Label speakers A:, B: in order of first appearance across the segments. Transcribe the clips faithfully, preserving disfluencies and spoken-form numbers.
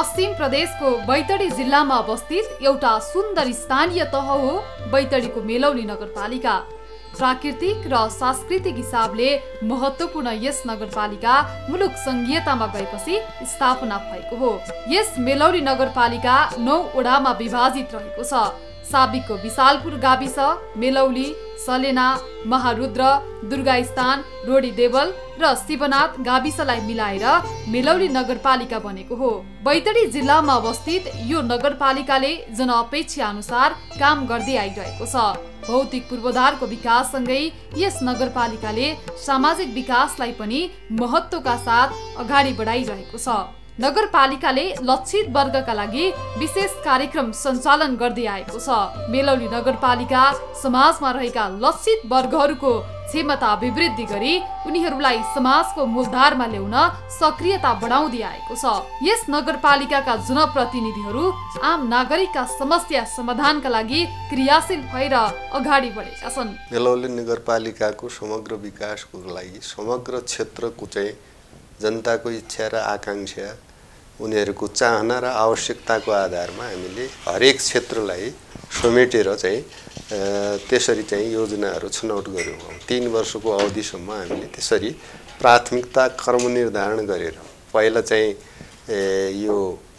A: पश्चिम प्रदेशको बैतडी जिल्लामा अवस्थित एउटा सुन्दर स्थानीय तह हो बैतडीको मेलौली नगरपालिका। प्राकृतिक र सांस्कृतिक हिसाबले महत्त्वपूर्ण यस नगरपालिका मुलुक संघीयतामा गएपछि स्थापना भएको हो। यस मेलौली नगरपालिका नौ वडामा विभाजित रहेको छ। साबिकको विशालपुर गाविस, मेलौली, सलेना, महारुद्र, दुर्गास्थान, रोडी देवल र शिवनाथ गाविसलाई मिलाएर मेलौली नगरपालिका बनेको हो। बैतडी जिल्लामा अवस्थित यो नगरपालिकाले जनअपेक्षा अनुसार काम गर्दै आइरहेको छ। भौतिक पूर्वाधारको विकाससँगै यस नगरपालिकाले सामाजिक विकासलाई पनि महत्त्वका साथ अगाडि बढाइरहेको छ। नगरपालिकाले लक्षित वर्गका लागि विशेष कार्यक्रम सञ्चालन गर्दै आएको छ। मेलौली नगरपालिका समाजमा रहेका लक्षित वर्गहरूको क्षमता अभिवृद्धि गरी उनीहरूलाई समाजको मूलधारमा ल्याउन सक्रियता बढाउँदै आएको छ। यस नगरपालिकाका जनप्रतिनिधिहरू आम नागरिकका समस्या समाधानका लागि क्रियाशील भएर अगाडि बढेका छन्।
B: मेलौली नगरपालिकाको समग्र विकासको लागि समग्र क्षेत्रको चाहिँ जनताको इच्छा र आकांक्षा, उनीहरूको चाहना र आवश्यकताको आधारमा हामीले हरेक क्षेत्रलाई समेटेर चाहिँ त्यसरी चाहिँ योजनाहरू छनौट गऱ्यौँ। तीन वर्षको अवधिसम्म हामीले त्यसरी प्राथमिकता क्रम निर्धारण गरेर पहिला चाहिँ यो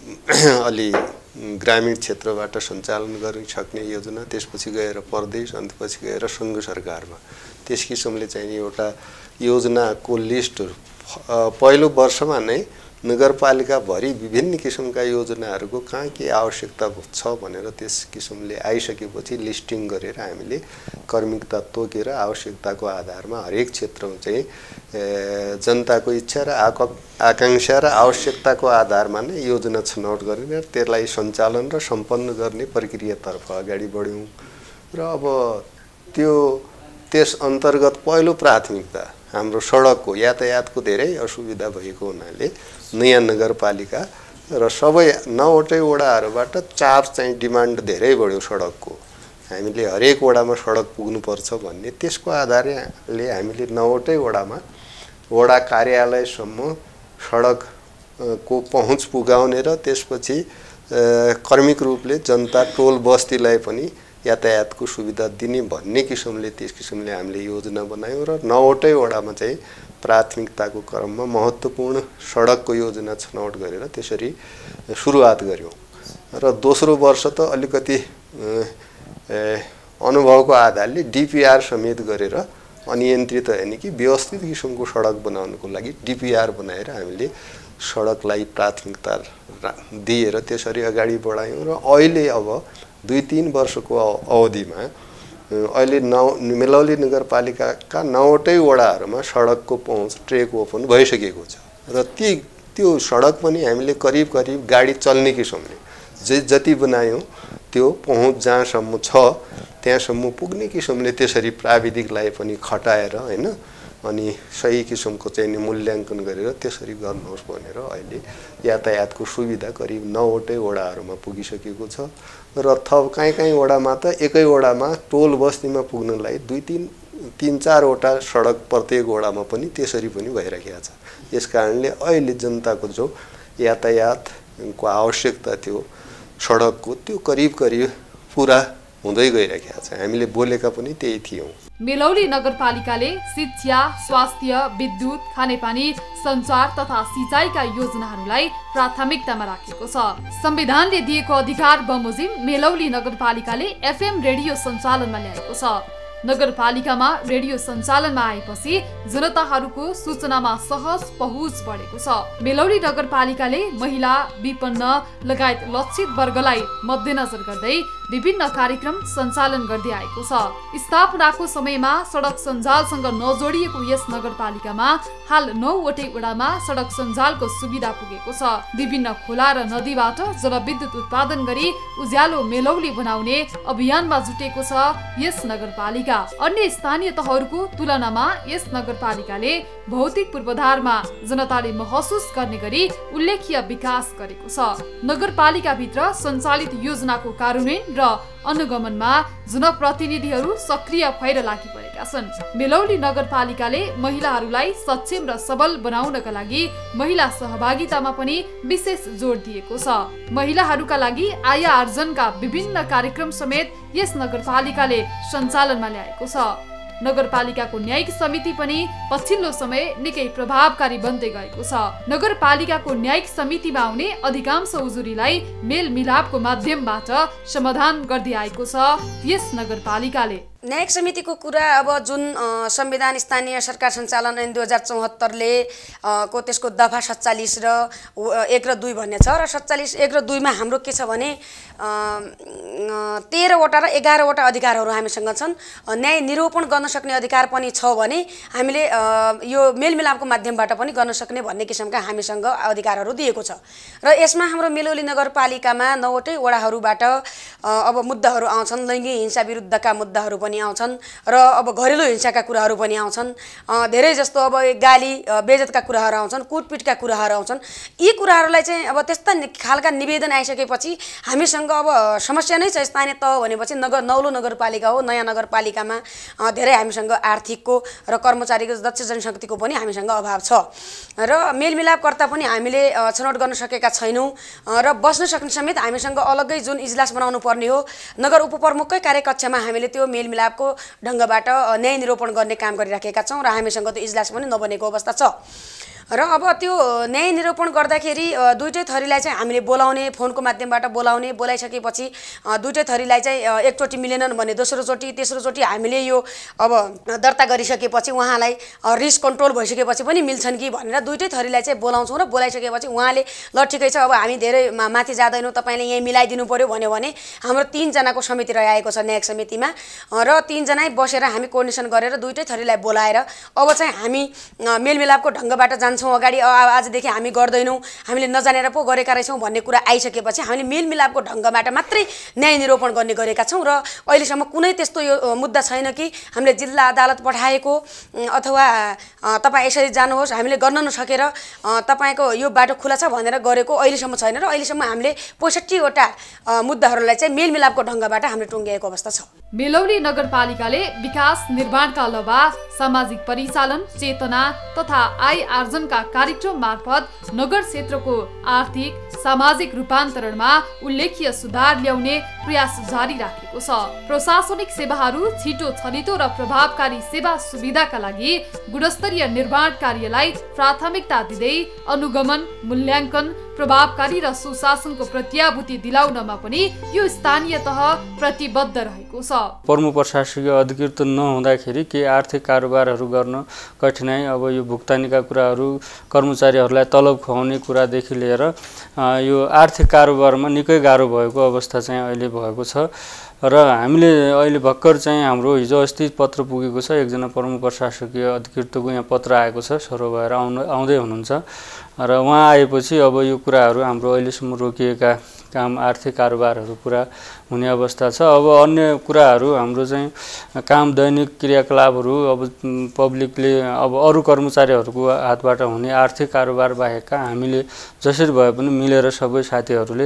B: अलि ग्रामीण क्षेत्रबाट सञ्चालन गर्न सक्ने योजना, त्यसपछि गएर प्रदेश, अन्तपछि गएर सङ्घ सरकारमा, त्यस किसिमले चाहिँ एउटा योजनाको लिस्टहरू पहिलो वर्षमा नै नगरपालिकाभरि विभिन्न किसिमका योजनाहरूको कहाँ के आवश्यकता छ भनेर त्यस किसिमले आइसकेपछि लिस्टिङ गरेर हामीले कर्मिकता तोकेर आवश्यकताको आधारमा हरेक क्षेत्रमा चाहिँ जनताको इच्छा र आकांक्षा र आवश्यकताको आधारमा नै योजना छनौट गरेर त्यसलाई सञ्चालन र सम्पन्न गर्ने प्रक्रियातर्फ अगाडि बढ्यौँ। र अब त्यो त्यस अन्तर्गत पहिलो प्राथमिकता हाम्रो सडकको यातायातको धेरै असुविधा भएको हुनाले नयाँ नगरपालिका र सबै नौवटै वडाहरूबाट चाप चाहिँ डिमान्ड धेरै बढ्यो सडकको। हामीले हरेक वडामा सडक पुग्नुपर्छ भन्ने त्यसको आधारले हामीले नौवटै वडामा वडा कार्यालयसम्म सडकको पहुँच पुगाउने र त्यसपछि कर्मिक रूपले जनता टोल बस्तीलाई पनि यातायातको सुविधा दिने भन्ने किसिमले त्यस किसिमले हामीले योजना बनायौँ र नौवटै वडामा चाहिँ प्राथमिकताको क्रममा महत्त्वपूर्ण सडकको योजना छनौट गरेर त्यसरी सुरुवात गऱ्यौँ। र दोस्रो वर्ष त अलिकति अनुभवको आधारले डिपिआर समेत गरेर अनियन्त्रित होइन कि व्यवस्थित किसिमको सडक बनाउनको लागि डिपिआर बनाएर हामीले सडकलाई प्राथमिकता दिएर त्यसरी अगाडि बढायौँ। र अहिले अब दुई तीन वर्षको अवधिमा अहिले नौ मेलौली नगरपालिकाका नौवटै वडाहरूमा सडकको पहुँच ट्रेक ओपन भइसकेको छ। र ती त्यो सडक पनि हामीले करिब करिब गाडी चल्ने किसिमले जे जति बनायौँ त्यो पहुँच जहाँसम्म छ त्यहाँसम्म पुग्ने किसिमले त्यसरी प्राविधिकलाई पनि खटाएर होइन अनि सही किसिमको चाहिँ मूल्याङ्कन गरेर त्यसरी गर्नुहोस् भनेर अहिले यातायातको सुविधा करिब नौवटै वडाहरूमा पुगिसकेको छ। र थप काहीँ काहीँ वडामा त एकै वडामा टोल बस्तीमा पुग्नलाई दुई तिन तिन चारवटा सडक प्रत्येक वडामा पनि त्यसरी पनि भइरहेको छ। यस कारणले अहिले जनताको जो यातायातको आवश्यकता थियो सडकको त्यो करिब करिब पुरा हुँदै गइरहेको छ। हामीले बोलेका पनि त्यही थियौँ।
A: मेलौली नगरपालिकाले शिक्षा, स्वास्थ्य, विद्युत, खानेपानी, सञ्चार तथा सिँचाइका योजनाहरूलाई प्राथमिकतामा राखेको छ। संविधानले दिएको अधिकार बमोजिम मेलौली नगरपालिकाले एफएम रेडियो सञ्चालनमा ल्याएको छ। नगरपालिकामा रेडियो सञ्चालनमा आएपछि जनताहरूको सूचनामा सहज पहुँच बढेको छ। मेलौली नगरपालिकाले महिला, विपन्न लगायत लक्षित वर्गलाई मध्यनजर गर्दै विभिन्न कार्यक्रम सञ्चालन गर्दै आएको छ। स्थापनाको समयमा सडक सञ्जालसँग नजोडिएको यस नगरपालिकामा हाल नौवटै वडामा सडक सञ्जालको सुविधा पुगेको छ। विभिन्न खोला र नदीबाट जलविद्युत उत्पादन गरी उज्यालो मेलौली बनाउने अभियानमा जुटेको छ यस नगरपालिका। अन्य स्थानीय तहहरूको तुलनामा यस नगरपालिकाले भौतिक पूर्वाधारमा जनताले महसुस गर्ने गरी उल्लेख्य विकास गरेको छ। नगरपालिकाभित्र सञ्चालित योजनाको कार्यान्वयन र अनुगमनमा जनप्रतिनिधिहरू सक्रिय भएर लागिपरेका छन्। मेलौली नगरपालिकाले महिलाहरूलाई सक्षम र सबल बनाउनका लागि महिला सहभागितामा पनि विशेष जोड दिएको छ। महिलाहरूका लागि आय आर्जनका विभिन्न कार्यक्रम समेत यस नगरपालिकाले सञ्चालनमा ल्याएको छ। नगरपालिकाको न्यायिक समिति पनि पछिल्लो समय निकै प्रभावकारी बन्दै गएको छ। नगरपालिकाको न्यायिक समितिमा आउने अधिकांश उजुरीलाई मेलमिलापको माध्यमबाट समाधान गर्दै आएको छ यस नगरपालिकाले।
C: न्यायिक समितिको कुरा अब जुन संविधान स्थानीय सरकार सञ्चालन ऐन दुई हजार चौहत्तरले को त्यसको दफा सत्तालिस र एक र दुई भन्ने छ र सत्तालिस एक र दुईमा हाम्रो के छ भने तेह्रवटा र एघारवटा अधिकारहरू हामीसँग छन्। न्याय निरूपण गर्न सक्ने अधिकार पनि छ भने हामीले यो मेलमिलापको माध्यमबाट पनि गर्न सक्ने भन्ने किसिमका हामीसँग अधिकारहरू दिएको छ। र यसमा हाम्रो मेलौली नगरपालिकामा नौवटै वडाहरूबाट अब मुद्दाहरू आउँछन्। लैङ्गिक हिंसा विरुद्धका मुद्दाहरू पनि आउँछन् र अब घरेलु हिंसाका कुराहरू पनि आउँछन्। धेरै जस्तो अब गाली बेइज्जतका कुराहरू आउँछन्, कुटपिटका कुराहरू आउँछन्। यी कुराहरूलाई चाहिँ अब त्यस्ता खालका निवेदन आइसकेपछि हामीसँग अब समस्या नै छ। स्थानीय तह भनेपछि नगर नौलो नगरपालिका हो। नयाँ नगरपालिकामा धेरै हामीसँग आर्थिकको र कर्मचारीको दक्ष जनशक्तिको पनि हामीसँग अभाव छ र मेलमिलापकर्ता पनि हामीले छनौट गर्न सकेका छैनौँ र बस्न सक्ने समेत हामीसँग अलग्गै जुन इजलास बनाउनु पर्ने हो नगर उपप्रमुखकै कार्यकक्षमा हामीले त्यो मेलमिलापको ढङ्गबाट न्याय निरूपण गर्ने काम गरिराखेका छौँ र हामीसँग त्यो इजलास पनि नबनेको अवस्था छ। र अब त्यो न्याय निरूपण गर्दाखेरि दुईटै थरीलाई चाहिँ हामीले बोलाउने, फोनको माध्यमबाट बोलाउने, बोलाइसकेपछि दुईटै थरीलाई चाहिँ एकचोटि मिलेनन् भने दोस्रोचोटि तेस्रोचोटि हामीले यो अब दर्ता गरिसकेपछि उहाँलाई रिस्क कन्ट्रोल भइसकेपछि पनि मिल्छन् कि भनेर दुईटै थरीलाई चाहिँ बोलाउँछौँ र बोलाइसकेपछि उहाँले ल ठिकै छ अब हामी धेरै माथि जाँदैनौँ, तपाईँले यहीँ मिलाइदिनु पर्यो भन्यो भने हाम्रो तिनजनाको समिति रहिआएको छ न्यायिक समितिमा र तिनजना बसेर हामी कोर्डिनेसन गरेर दुईटै थरीलाई बोलाएर अब चाहिँ हामी मेलमिलापको ढङ्गबाट जान्छौँ अगाडि। आजदेखि हामी गर्दैनौँ, हामीले नजानेर पो गरेका रहेछौँ भन्ने कुरा आइसकेपछि हामीले मेलमिलापको ढङ्गबाट मात्रै न्याय निरूपण गर्ने गरेका छौँ र अहिलेसम्म कुनै त्यस्तो यो मुद्दा छैन कि हामीले जिल्ला अदालत पठाएको अथवा तपाईँ यसरी जानुहोस् हामीले गर्न नसकेर तपाईँको यो बाटो खुला छ भनेर गरेको अहिलेसम्म छैन र अहिलेसम्म हामीले पैँसठीवटा मुद्दाहरूलाई चाहिँ मेलमिलापको ढङ्गबाट हामीले टुङ्ग्याएको अवस्था छ।
A: मेलौली नगरपालिकाले विकास निर्माणका अलावा सामाजिक परिचालन, चेतना तथा आय आर्जनका कार्यक्रम मार्फत नगर क्षेत्रको आर्थिक सामाजिक रूपान्तरणमा उल्लेख्य सुधार ल्याउने प्रयास जारी राखेको छ। प्रशासनिक सेवाहरू छिटो छरितो र प्रभावकारी सेवा सुविधाका लागि गुणस्तरीय निर्माण कार्यलाई प्राथमिकता दिँदै अनुगमन, मूल्याङ्कन, प्रभावकारी र सुशासनको प्रत्याभूति दिलाउनमा पनि यो स्थानीय तह प्रतिबद्ध रहेको छ।
D: प्रमुख प्रशासकीय अधिकृत नहुँदाखेरि के आर्थिक कारोबारहरू गर्न कठिनाइ, अब यो भुक्तानीका कुराहरू, कर्मचारीहरूलाई तलब खुवाउने कुरादेखि लिएर यो आर्थिक कारोबारमा निकै गाह्रो भएको अवस्था चाहिँ अहिले भएको छ र हामीले अहिले भर्खर चाहिँ हाम्रो हिजो अस्ति पत्र पुगेको छ। एकजना प्रमुख प्रशासकीय अधिकृतको यहाँ पत्र आएको छ, सरो भएर आउनु आउँदै हुनुहुन्छ र उहाँ आएपछि अब यो कुराहरू हाम्रो अहिलेसम्म रोकिएका काम आर्थिक कारोबारहरू पुरा हुने अवस्था छ। अब अन्य कुराहरू हाम्रो चाहिँ काम दैनिक क्रियाकलापहरू अब पब्लिकले अब अरू कर्मचारीहरूको हातबाट हुने आर्थिक कारोबार बाहेकका हामीले जसरी भए पनि मिलेर सबै साथीहरूले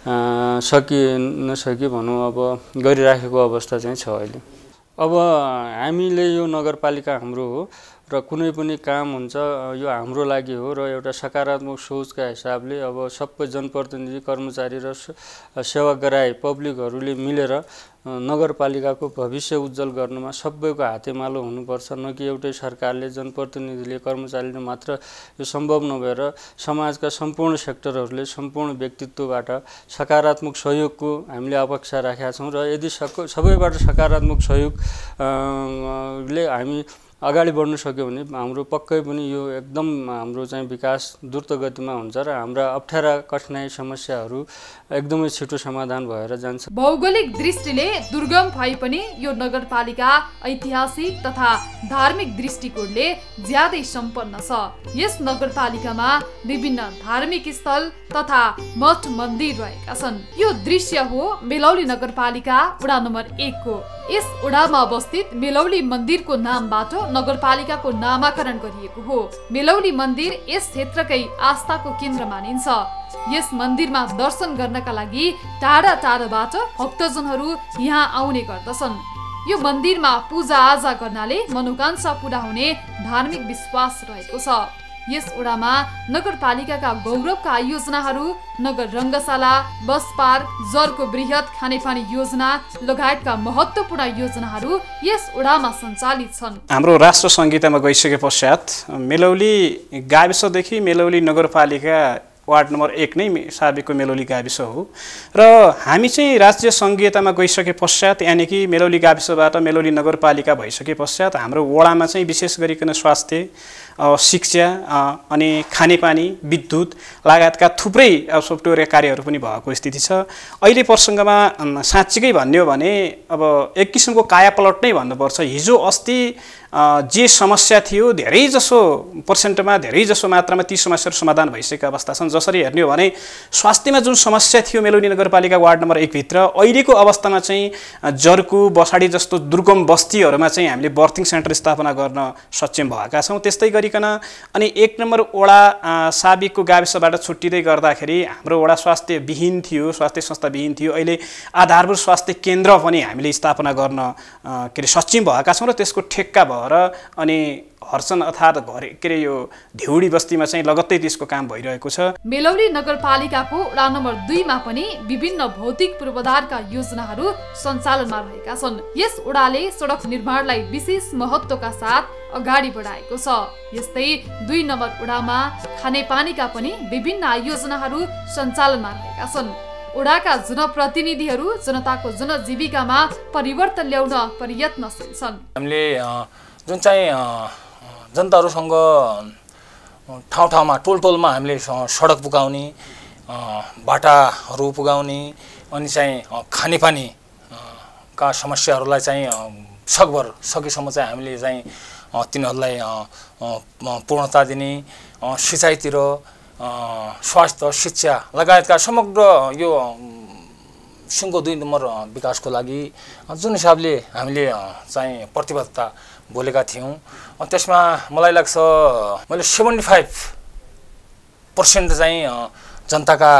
D: सकि नसकि भनौँ अब गरिराखेको अवस्था चाहिँ छ अहिले। अब हामीले यो नगरपालिका हाम्रो हो र कुनै पनि काम हुन्छ यो हाम्रो लागि हो र एउटा सकारात्मक सोचका हिसाबले अब सबै जनप्रतिनिधि, कर्मचारी र सेवाग्राही पब्लिकहरूले मिलेर नगरपालिकाको भविष्य उज्जवल गर्नमा सबैको हातेमालो हुनुपर्छ। न कि एउटै सरकारले, जनप्रतिनिधिले, कर्मचारीले मात्र यो सम्भव नभएर समाजका सम्पूर्ण सेक्टरहरूले सम्पूर्ण व्यक्तित्वबाट सकारात्मक सहयोगको हामीले अपेक्षा राखेका छौँ र यदि सबैबाट सकारात्मक सहयोगले हामी अगाडि बढ्न सक्यो भने हाम्रो पक्कै पनि यो एकदम हाम्रो चाहिँ विकास द्रुत गतिमा हुन्छ र हाम्रा अप्ठ्यारा कठिनाइ समस्याहरू एकदमै छिटो समाधान भएर जान्छ।
A: भौगोलिक दृष्टिले दुर्गम भए पनि यो नगरपालिका ऐतिहासिक तथा धार्मिक दृष्टिकोणले ज्यादै सम्पन्न छ। यस नगरपालिकामा विभिन्न धार्मिक स्थल तथा मठ मन्दिर रहेका छन्। यो दृश्य हो मेलौली नगरपालिका वडा नम्बर एक को। यस वडामा अवस्थित मेलौली मन्दिरको नामबाट नगरपालिकाको नामाकरण गरिएको हो। मेलौली मन्दिर यस क्षेत्रकै आस्थाको केन्द्र मानिन्छ। यस मन्दिरमा दर्शन गर्नका लागि टाढा टाढाबाट भक्तजनहरू यहाँ आउने गर्दछन्। यो मन्दिरमा पूजा आजा गर्नाले मनोकांक्षा पूरा हुने धार्मिक विश्वास रहेको छ। यस ओडामा नगरपालिकाका गौरवका योजनाहरू नगर रङ्गशाला, बस पार्क, जरको बृहत खानेपानी योजना लगायतका महत्त्वपूर्ण योजनाहरू यस ओडामा सञ्चालित छन्।
E: हाम्रो राष्ट्र संहितामा गइसके पश्चात मेलौली गाविसदेखि मेलौली नगरपालिका वार्ड नम्बर एक नै साबिकको मेलौली गाविस हो र हामी चाहिँ राज्य संघीयतामा गइसके पश्चात यानि कि मेलौली गाविसबाट मेलौली नगरपालिका भइसके पश्चात हाम्रो वडामा चाहिँ विशेष गरिकन स्वास्थ्य, शिक्षा अनि खानेपानी, विद्युत लगायतका थुप्रै सफ्टवेयर कार्यहरू पनि भएको स्थिति छ। अहिले प्रसङ्गमा साँच्चीकै भन्ने हो भने अब एक किसिमको कायापलट नै भन्नुपर्छ। हिजो अस्ति जे समस्या थियो धेरैजसो पर्सेन्टमा धेरैजसो मात्रामा ती समस्याहरू समाधान भइसकेका अवस्था छन्। जसरी हेर्ने हो भने स्वास्थ्यमा जुन समस्या थियो मेलौली नगरपालिका वार्ड नम्बर एक भित्र अहिलेको अवस्थामा चाहिँ जर्कु, बसाडी जस्तो दुर्गम बस्तीहरूमा चाहिँ हामीले बर्थिङ सेन्टर स्थापना गर्न सक्षम भएका छौँ। त्यस्तै गरिकन अनि एक नम्बर वडा साबिकको गाविसबाट छुट्टिँदै गर्दाखेरि हाम्रो वडा स्वास्थ्य विहीन थियो, स्वास्थ्य संस्था विहीन थियो। अहिले आधारभूत स्वास्थ्य केन्द्र पनि हामीले स्थापना गर्न के अरे सक्षम भएका छौँ र त्यसको ठेक्का भएर अनि हर्सन अर्थात् घर के अरे यो ढेउडी बस्तीमा चाहिँ लगत्तै त्यसको काम भइरहेको छ।
A: मेलौली नगरपालिकाको वडा नम्बर दुईमा पनि विभिन्न भौतिक पूर्वाधारका योजनाहरू सञ्चालनमा रहेका छन्। यस वडाले सडक निर्माणलाई विशेष महत्त्वका साथ अगाडि बढाएको छ। यस्तै दुई नम्बर वडामा खानेपानीका पनि विभिन्न योजनाहरू सञ्चालनमा रहेका छन्। वडाका जनप्रतिनिधिहरू जनताको जनजीविकामा परिवर्तन ल्याउन प्रयत्नशील छन्।
F: हामीले जुन चाहिँ जनताहरूसँग ठाउँ ठाउँमा टोल टोलमा हामीले सडक पुगाउने, बाटाहरू पुगाउने अनि चाहिँ खानेपानी का समस्याहरूलाई चाहिँ सकभर सकेसम्म चाहिँ हामीले चाहिँ तिनीहरूलाई पूर्णता दिने, सिँचाइतिर, स्वास्थ्य, शिक्षा लगायतका समग्र यो सिङ्गो दुई नम्बर विकासको लागि जुन हिसाबले हामीले चाहिँ प्रतिबद्धता बोलेका थियौँ त्यसमा मलाई लाग्छ मैले सेभेन्टी फाइभ पर्सेन्ट चाहिँ जनताका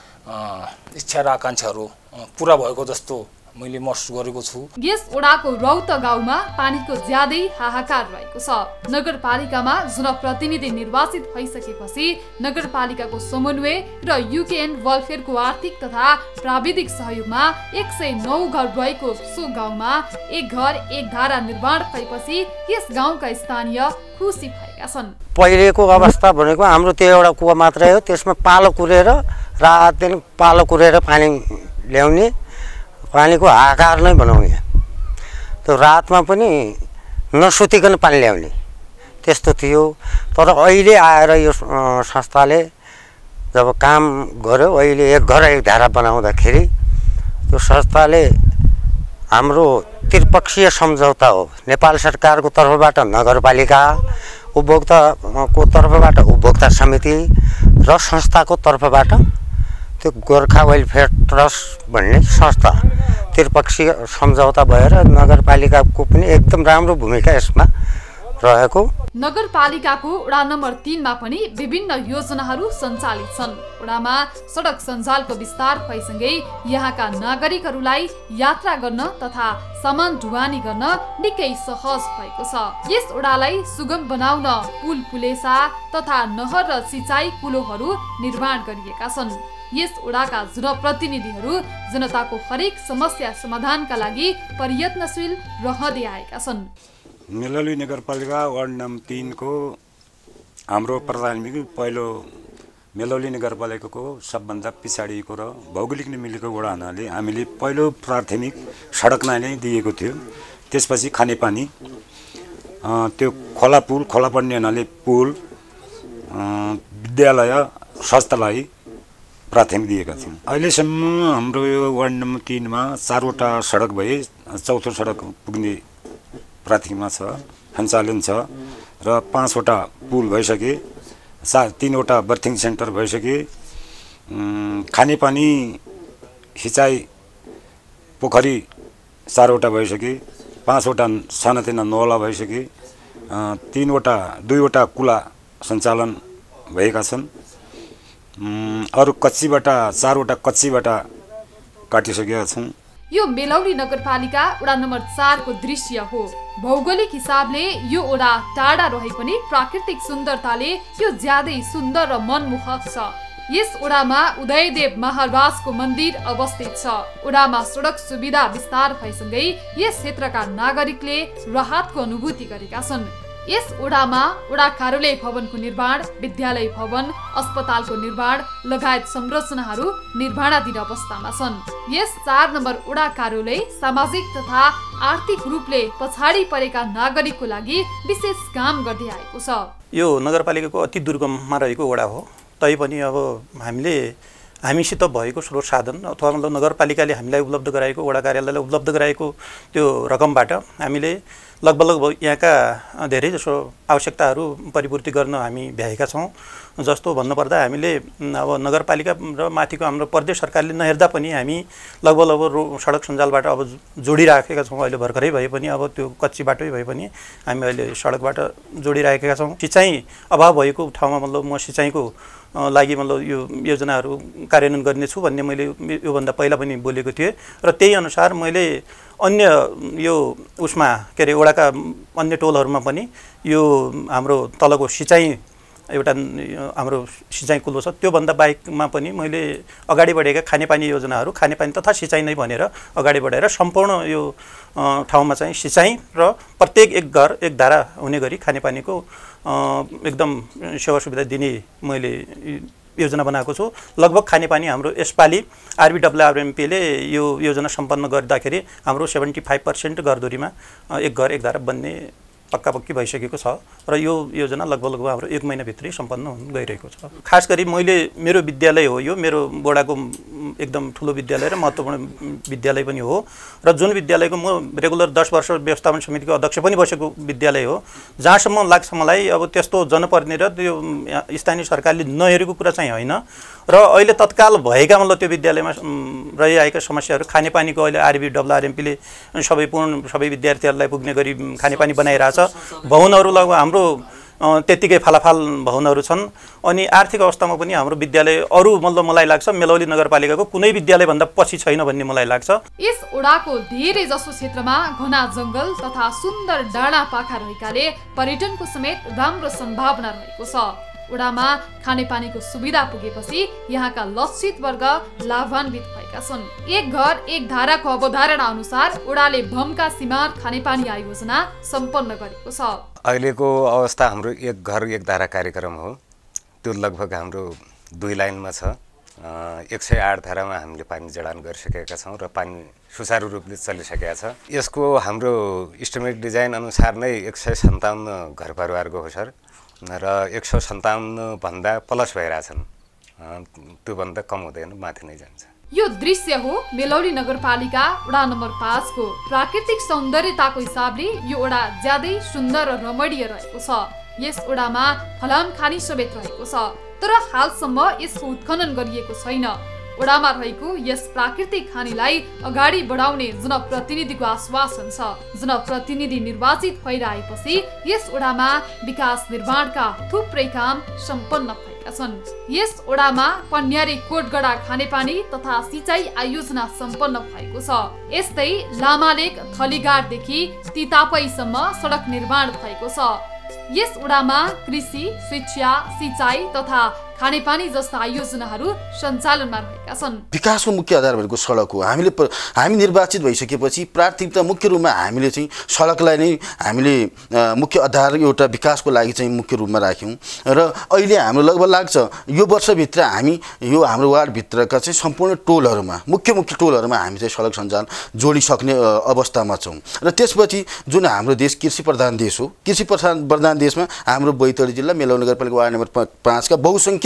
F: इच्छा र आकाङ्क्षाहरू पुरा भएको जस्तो मैले महसुस गरेको छु।
A: यस वडाको रौत गाउँमा पानीको ज्यादै हाहाकार रहेको छ। नगरपालिकामा जनप्रतिनिधि निर्वाचित भइसकेपछि नगरपालिकाको समन्वय र युकेएन वेलफेयरको आर्थिक तथा प्राविधिक सहयोगमा एक सय नौ घर रहेको सो गाउँमा एक घर एक धारा निर्माण भएपछि यस गाउँका स्थानीय खुसी भएका छन्।
G: पहिलेको अवस्था भनेको हाम्रो त्यो एउटा कुवा मात्रै हो, त्यसमा पालो कुरेर रात दिन पालो कुरेर पानी ल्याउने, पानीको हाहाकार नै बनाउने। त्यो रातमा पनि नसुतिकन पानी ल्याउने त्यस्तो थियो। तर अहिले आएर यो संस्थाले जब काम गर्यो, अहिले एक घर एक धारा बनाउँदाखेरि त्यो संस्थाले हाम्रो त्रिपक्षीय सम्झौता हो। नेपाल सरकारको तर्फबाट नगरपालिका, उपभोक्ताको तर्फबाट उपभोक्ता समिति र संस्थाको तर्फबाट त्यो गोर्खा वेलफेयर ट्रस्ट भन्ने संस्था त्रिपक्षीय सम्झौता भएर नगरपालिकाको पनि एकदम राम्रो भूमिका यसमा रहेको।
A: नगरपालिकाको वडा नम्बर तीनमा पनि विभिन्न योजनाहरू सञ्चालित छन्। वडामा सडक सञ्जालको विस्तार भएसँगै यहाँका नागरिकहरूलाई यात्रा गर्न तथा सामान ढुवानी गर्न निकै सहज भएको छ। यस वडालाई सुगम बनाउन पुल पुलेसा तथा नहर र सिँचाइ कुलोहरू निर्माण गरिएका छन्। यस वडाका जनप्रतिनिधिहरू जनताको हरेक समस्या समाधानका लागि प्रयत्नशील रहँदै आएका छन्।
H: मेलौली नगरपालिका वार्ड नम्बर तीनको हाम्रो प्राथमिक पहिलो मेलौली नगरपालिकाको सबभन्दा पछाडिको र भौगोलिक मिलेको वडा हुनाले हामीले पहिलो प्राथमिक सडक नै दिएको थियो। त्यसपछि खानेपानी, त्यो खोला पुल खोला पर्ने हुनाले पुल, विद्यालय, स्वास्थ्यलाई प्राथमिक दिएका थियौँ। अहिलेसम्म हाम्रो यो वार्ड नम्बर तीनमा चारवटा सडक भए, चौथो सडक पुग्ने प्राथमिकमा छ, सञ्चालन छ र पाँचवटा पुल भइसके, सा तिनवटा बर्थिङ सेन्टर भइसके, खानेपानी सिँचाइ पोखरी चारवटा भइसके, पाँचवटा सानातिना नौला भइसके तिनवटा दुईवटा कुला सञ्चालन भएका छन्। अरू कच्चीबाट चारवटा कच्चीबाट काटिसकेका छौँ।
A: यो मेलौली नगरपालिका वडा नम्बर चारको दृश्य हो। भौगोलिक हिसाबले यो वडा टाढा रहे पनि प्राकृतिक सुन्दरताले यो ज्यादै सुन्दर र मनमोहक छ। यस वडामा उदयदेव महाराजको मन्दिर अवस्थित छ। वडामा सडक सुविधा विस्तार भएसँगै यस क्षेत्रका नागरिकले राहतको अनुभूति गरेका छन्। यस वडामा वडा कार्यालय भवनको निर्माण, विद्यालय भवन, अस्पतालको निर्माण लगायत संरचनाहरू निर्माणाधीन अवस्थामा छन्। यस चार नम्बर वडा कार्यालय सामाजिक तथा आर्थिक रूपले पछाडि परेका नागरिकको लागि विशेष काम गर्दै आएको छ।
I: यो नगरपालिकाको अति दुर्गममा रहेको वडा हो। तैपनि अब हामीले हामीसित भएको स्रोत साधन अथवा मतलब नगरपालिकाले हामीलाई उपलब्ध गराएको, वडा कार्यालयलाई उपलब्ध गराएको त्यो रकमबाट हामीले लगभग लगभग यहाँका धेरै जसो आवश्यकताहरू परिपूर्ति गर्न हामी भ्याएका छौँ। जस्तो भन्नुपर्दा हामीले अब नगरपालिका र माथिको हाम्रो प्रदेश सरकारले नहेर्दा पनि हामी लगभग लगभग रो सडक सञ्जालबाट अब जोडिराखेका छौँ। अहिले भर्खरै भए पनि अब त्यो कच्ची बाटै भए पनि हामी अहिले सडकबाट जोडिराखेका छौँ। सिँचाइ अभाव भएको ठाउँमा मतलब म सिँचाइको लागि मतलब यो योजनाहरू कार्यान्वयन गर्नेछु भन्ने मैले योभन्दा पहिला पनि बोलेको थिएँ र त्यही अनुसार मैले अन्य यो उसमा के अरे वडाका अन्य टोलहरूमा पनि यो हाम्रो तलको सिँचाइ एउटा हाम्रो सिँचाइ कुलो छ त्योभन्दा बाहेकमा पनि मैले अगाडि बढेका खानेपानी योजनाहरू खानेपानी तथा सिँचाइ नै भनेर अगाडि बढाएर सम्पूर्ण यो ठाउँमा चाहिँ सिँचाइ र प्रत्येक एक घर एक धारा हुने गरी खानेपानीको एकदम सेवा सुविधा दिने मैले योजना बनाएको छु। लगभग खानेपानी हाम्रो यसपालि आरबिडब्ल्युआरएमपीले यो योजना सम्पन्न गर्दाखेरि हाम्रो सेभेन्टी फाइभ पर्सेन्ट घरधुरीमा एक घर एक धारा बन्ने पक्का पक्की भइसकेको छ र यो योजना लगभग लगभग हाम्रो एक महिनाभित्रै सम्पन्न हुन गइरहेको छ। खास गरी मैले मेरो विद्यालय हो, यो मेरो वडाको एकदम ठुलो विद्यालय र महत्त्वपूर्ण विद्यालय पनि हो र जुन विद्यालयको म रेगुलर दस वर्ष व्यवस्थापन समितिको अध्यक्ष पनि बसेको विद्यालय हो। जहाँसम्म लाग्छ मलाई अब त्यस्तो जनप्रतिनिधि र त्यो स्थानीय सरकारले नहेरेको कुरा चाहिँ होइन र अहिले तत्काल भएका मतलब त्यो विद्यालयमा रहिआएका समस्याहरू खानेपानीको अहिले आरबिडब्ल्युआरएमपीले सबै पूर्ण सबै विद्यार्थीहरूलाई पुग्ने गरी खानेपानी बनाइरहेछ। भवनहरू लगभग हाम्रो त्यतिकै फालाफाल भवनहरू छन् अनि आर्थिक अवस्थामा पनि हाम्रो विद्यालय अरू मतलब मलाई लाग्छ मेलौली नगरपालिकाको कुनै विद्यालयभन्दा पछि छैन भन्ने मलाई लाग्छ।
A: यस वडाको धेरै जसो क्षेत्रमा घना जङ्गल तथा सुन्दर डाँडा पाखा रहेकाले पर्यटनको समेत राम्रो सम्भावना रहेको छ। वडामा खानेपानीको सुविधा पुगेपछि यहाँका लक्षित वर्ग लाभान्वित भएका छन्। एक घर एक धाराको अवधारणा अनुसार वडाले भमका सीमार खानेपानी आयोजना सम्पन्न गरेको छ।
J: अहिलेको अवस्था हाम्रो एक घर एक धारा कार्यक्रम हो। त्यो लगभग हाम्रो दुई लाइनमा छ। एक सय आठ धारामा हामीले पानी जडान गरिसकेका छौँ र पानी सुचारू रूपले चलिसकेका छ। यसको हाम्रो इस्टिमेट डिजाइन अनुसार नै एक सय सन्ताउन्न घर परिवारको हो सर र एक सौ सन्ताउन्न भन्दा प्लस भइरहेछन्। त्योभन्दा कम हुँदैन, माथि नै जान्छ।
A: यो दृश्य हो मेलौली नगरपालिका वडा नम्बर पाँचको। प्राकृतिक सौन्दर्यताको हिसाबले यो वडा ज्यादै सुन्दर र रमणीय रहेको छ। यस वडामा फलाम खानी समेत रहेको छ तर हालसम्म यसको उत्खनन गरिएको छैन। वडामा रहेको यस प्राकृतिक खानीलाई अगाडि बढाउने जनप्रतिनिधिको आश्वासन छ। जनप्रतिनिधि निर्वाचित भइरहेपछि यस वडामा विकास निर्माणका थुप्रै काम सम्पन्न भएका छन्। यस वडामा पन्यारी कोटगडा खानेपानी तथा सिँचाइ आयोजना सम्पन्न भएको छ। यस्तै लामालेक थलीगाडदेखि तितापैसम्म सडक निर्माण भएको छ। यस वडामा कृषि, शिक्षा, सिँचाइ तथा खानेपानी जस्ता आयोजनाहरू सञ्चालनमा रहेका छन्।
K: विकासको मुख्य आधार भनेको सडक हो। हामीले हामी निर्वाचित भइसकेपछि प्राथमिकता मुख्य रूपमा हामीले चाहिँ सडकलाई नै हामीले मुख्य आधार एउटा विकासको लागि चाहिँ मुख्य रूपमा राख्यौँ र अहिले हाम्रो लगभग लाग्छ यो वर्षभित्र हामी यो हाम्रो वार्डभित्रका चाहिँ सम्पूर्ण टोलहरूमा मुख्य मुख्य टोलहरूमा हामी चाहिँ सडक सञ्जाल जोडिसक्ने अवस्थामा छौँ र त्यसपछि जुन हाम्रो देश कृषि प्रधान देश हो, कृषि प्रधान प्रधान देशमा हाम्रो बैतडी जिल्ला मेलौली नगरपालिका वार्ड नम्बर पाँचका बहुसङ्ख्यक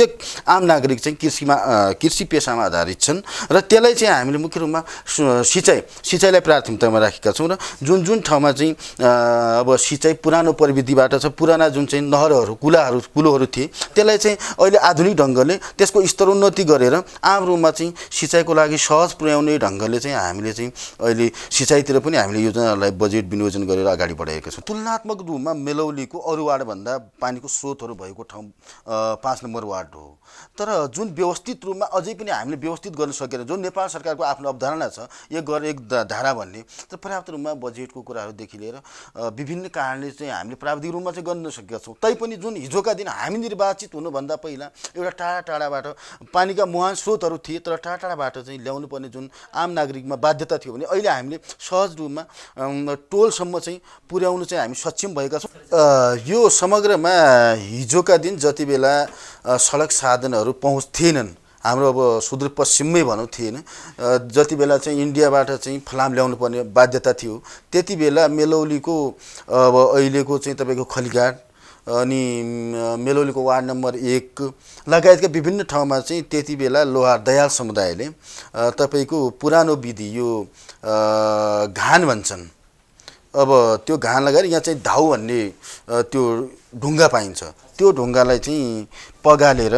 K: मुख्य आम नागरिक चाहिँ कृषिमा कृषि पेसामा आधारित छन् र त्यसलाई चाहिँ हामीले मुख्य रूपमा सिँचाइ सिँचाइलाई प्राथमिकतामा राखेका छौँ र जुन जुन ठाउँमा चाहिँ अब सिँचाइ पुरानो प्रविधिबाट छ, पुराना जुन चाहिँ नहरहरू कुलाहरू कुलोहरू थिए त्यसलाई चाहिँ अहिले आधुनिक ढङ्गले त्यसको स्तरोन्नति गरेर आम रूपमा चाहिँ सिँचाइको लागि सहज पुर्याउने ढङ्गले चाहिँ हामीले चाहिँ अहिले सिँचाइतिर पनि हामीले योजनाहरूलाई बजेट विनियोजन गरेर अगाडि बढाएका छौँ। तुलनात्मक रूपमा मेलौलीको अरू वार्डभन्दा पानीको स्रोतहरू भएको ठाउँ पाँच नम्बर वार्ड हो, तर जुन व्यवस्थित रूपमा अझै पनि हामीले व्यवस्थित गर्न सकेन। जुन नेपाल सरकारको आफ्नो अवधारणा छ एक गर एक धारा भन्ने, तर पर्याप्त रूपमा बजेटको कुराहरूदेखि लिएर विभिन्न कारणले चाहिँ हामीले प्राविधिक रूपमा चाहिँ गर्न नसकेका छौँ। तैपनि जुन हिजोका दिन हामी निर्वाचित हुनुभन्दा पहिला एउटा टाढा टाढाबाट पानीका मुहान स्रोतहरू थिए, तर टाढा टाढाबाट चाहिँ ल्याउनु पर्ने जुन आम नागरिकमा बाध्यता थियो भने अहिले हामीले सहज रूपमा टोलसम्म चाहिँ पुर्याउनु चाहिँ हामी सक्षम भएका छौँ। यो समग्रमा हिजोका दिन जति बेला सडक साधनहरू पहुँच थिएनन्, हाम्रो अब सुदूरपश्चिममै भनौँ थिएन, जति बेला चाहिँ इन्डियाबाट चाहिँ फलाम ल्याउनु पर्ने बाध्यता थियो त्यति बेला मेलौलीको अब अहिलेको चाहिँ तपाईँको खलीघाट अनि मेलौलीको वार्ड नम्बर एक लगायतका विभिन्न ठाउँमा चाहिँ त्यति बेला लोहार दयाल समुदायले तपाईँको पुरानो विधि यो घान भन्छन्, अब त्यो घान लगाएर यहाँ चाहिँ धाउ भन्ने त्यो ढुङ्गा पाइन्छ, त्यो ढुङ्गालाई चाहिँ पगालेर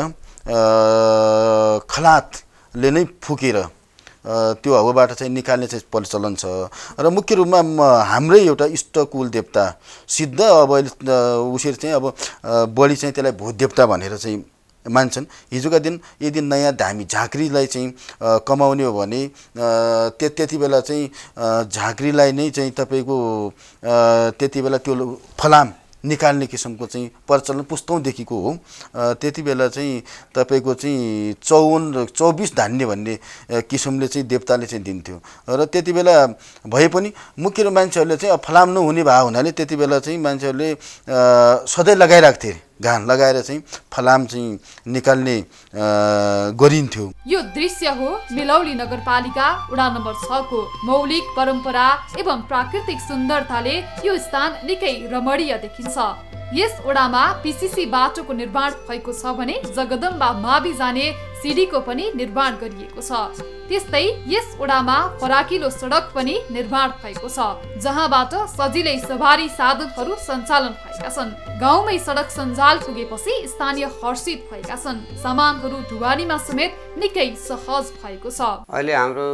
K: खलातले नै फुकेर त्यो हावाबाट चाहिँ निकाल्ने चाहिँ प्रचलन छ। र मुख्य रूपमा हाम्रै एउटा इष्ट कुल देवता सिद्ध अब उसरी चाहिँ अब बढी चाहिँ त्यसलाई भूत देवता भनेर चाहिँ मान्छन्। हिजोका दिन यदि नयाँ धामी झाँक्रीलाई चाहिँ कमाउने हो भने त्यति बेला चाहिँ झाँक्रीलाई नै चाहिँ तपाईँको त्यति बेला त्यो फलाम निकाल्ने किसिमको चाहिँ प्रचलन पुस्तौँदेखिको हो। त्यति बेला चाहिँ तपाईँको चाहिँ चौवन चौबिस धान्य भन्ने किसिमले चाहिँ देवताले चाहिँ दिन्थ्यो र त्यति बेला भए पनि मुख्य मान्छेहरूले चाहिँ फलाम नहुने भए हुनाले त्यति बेला चाहिँ मान्छेहरूले सधैँ लगाइराख्थे, घान लगाएर चाहिँ फलाम चाहिँ निकाल्ने गरिन्थ्यो।
A: यो दृश्य हो मेलौली नगरपालिका वडा नम्बर छ को। मौलिक परम्परा एवं प्राकृतिक सुन्दरताले यो स्थान निकै रमणीय देखिन्छ। यस वडामा पीसीसी बाटोको निर्माण भएको छ भने जगदम्बा मावि जाने सिडीको पनि निर्माण गरिएको छ। त्यस्तै यस वडामा फराकिलो सडक पनि निर्माण भएको छ, जहाँबाट सजिलै सवारी साधनहरू सञ्चालन भएका छन्। गाउँमै सडक सञ्जाल पुगेपछि स्थानीय हर्षित भएका छन्। सामानहरू ढुवानीमा समेत निकै सहज भएको छ।
L: अहिले हाम्रो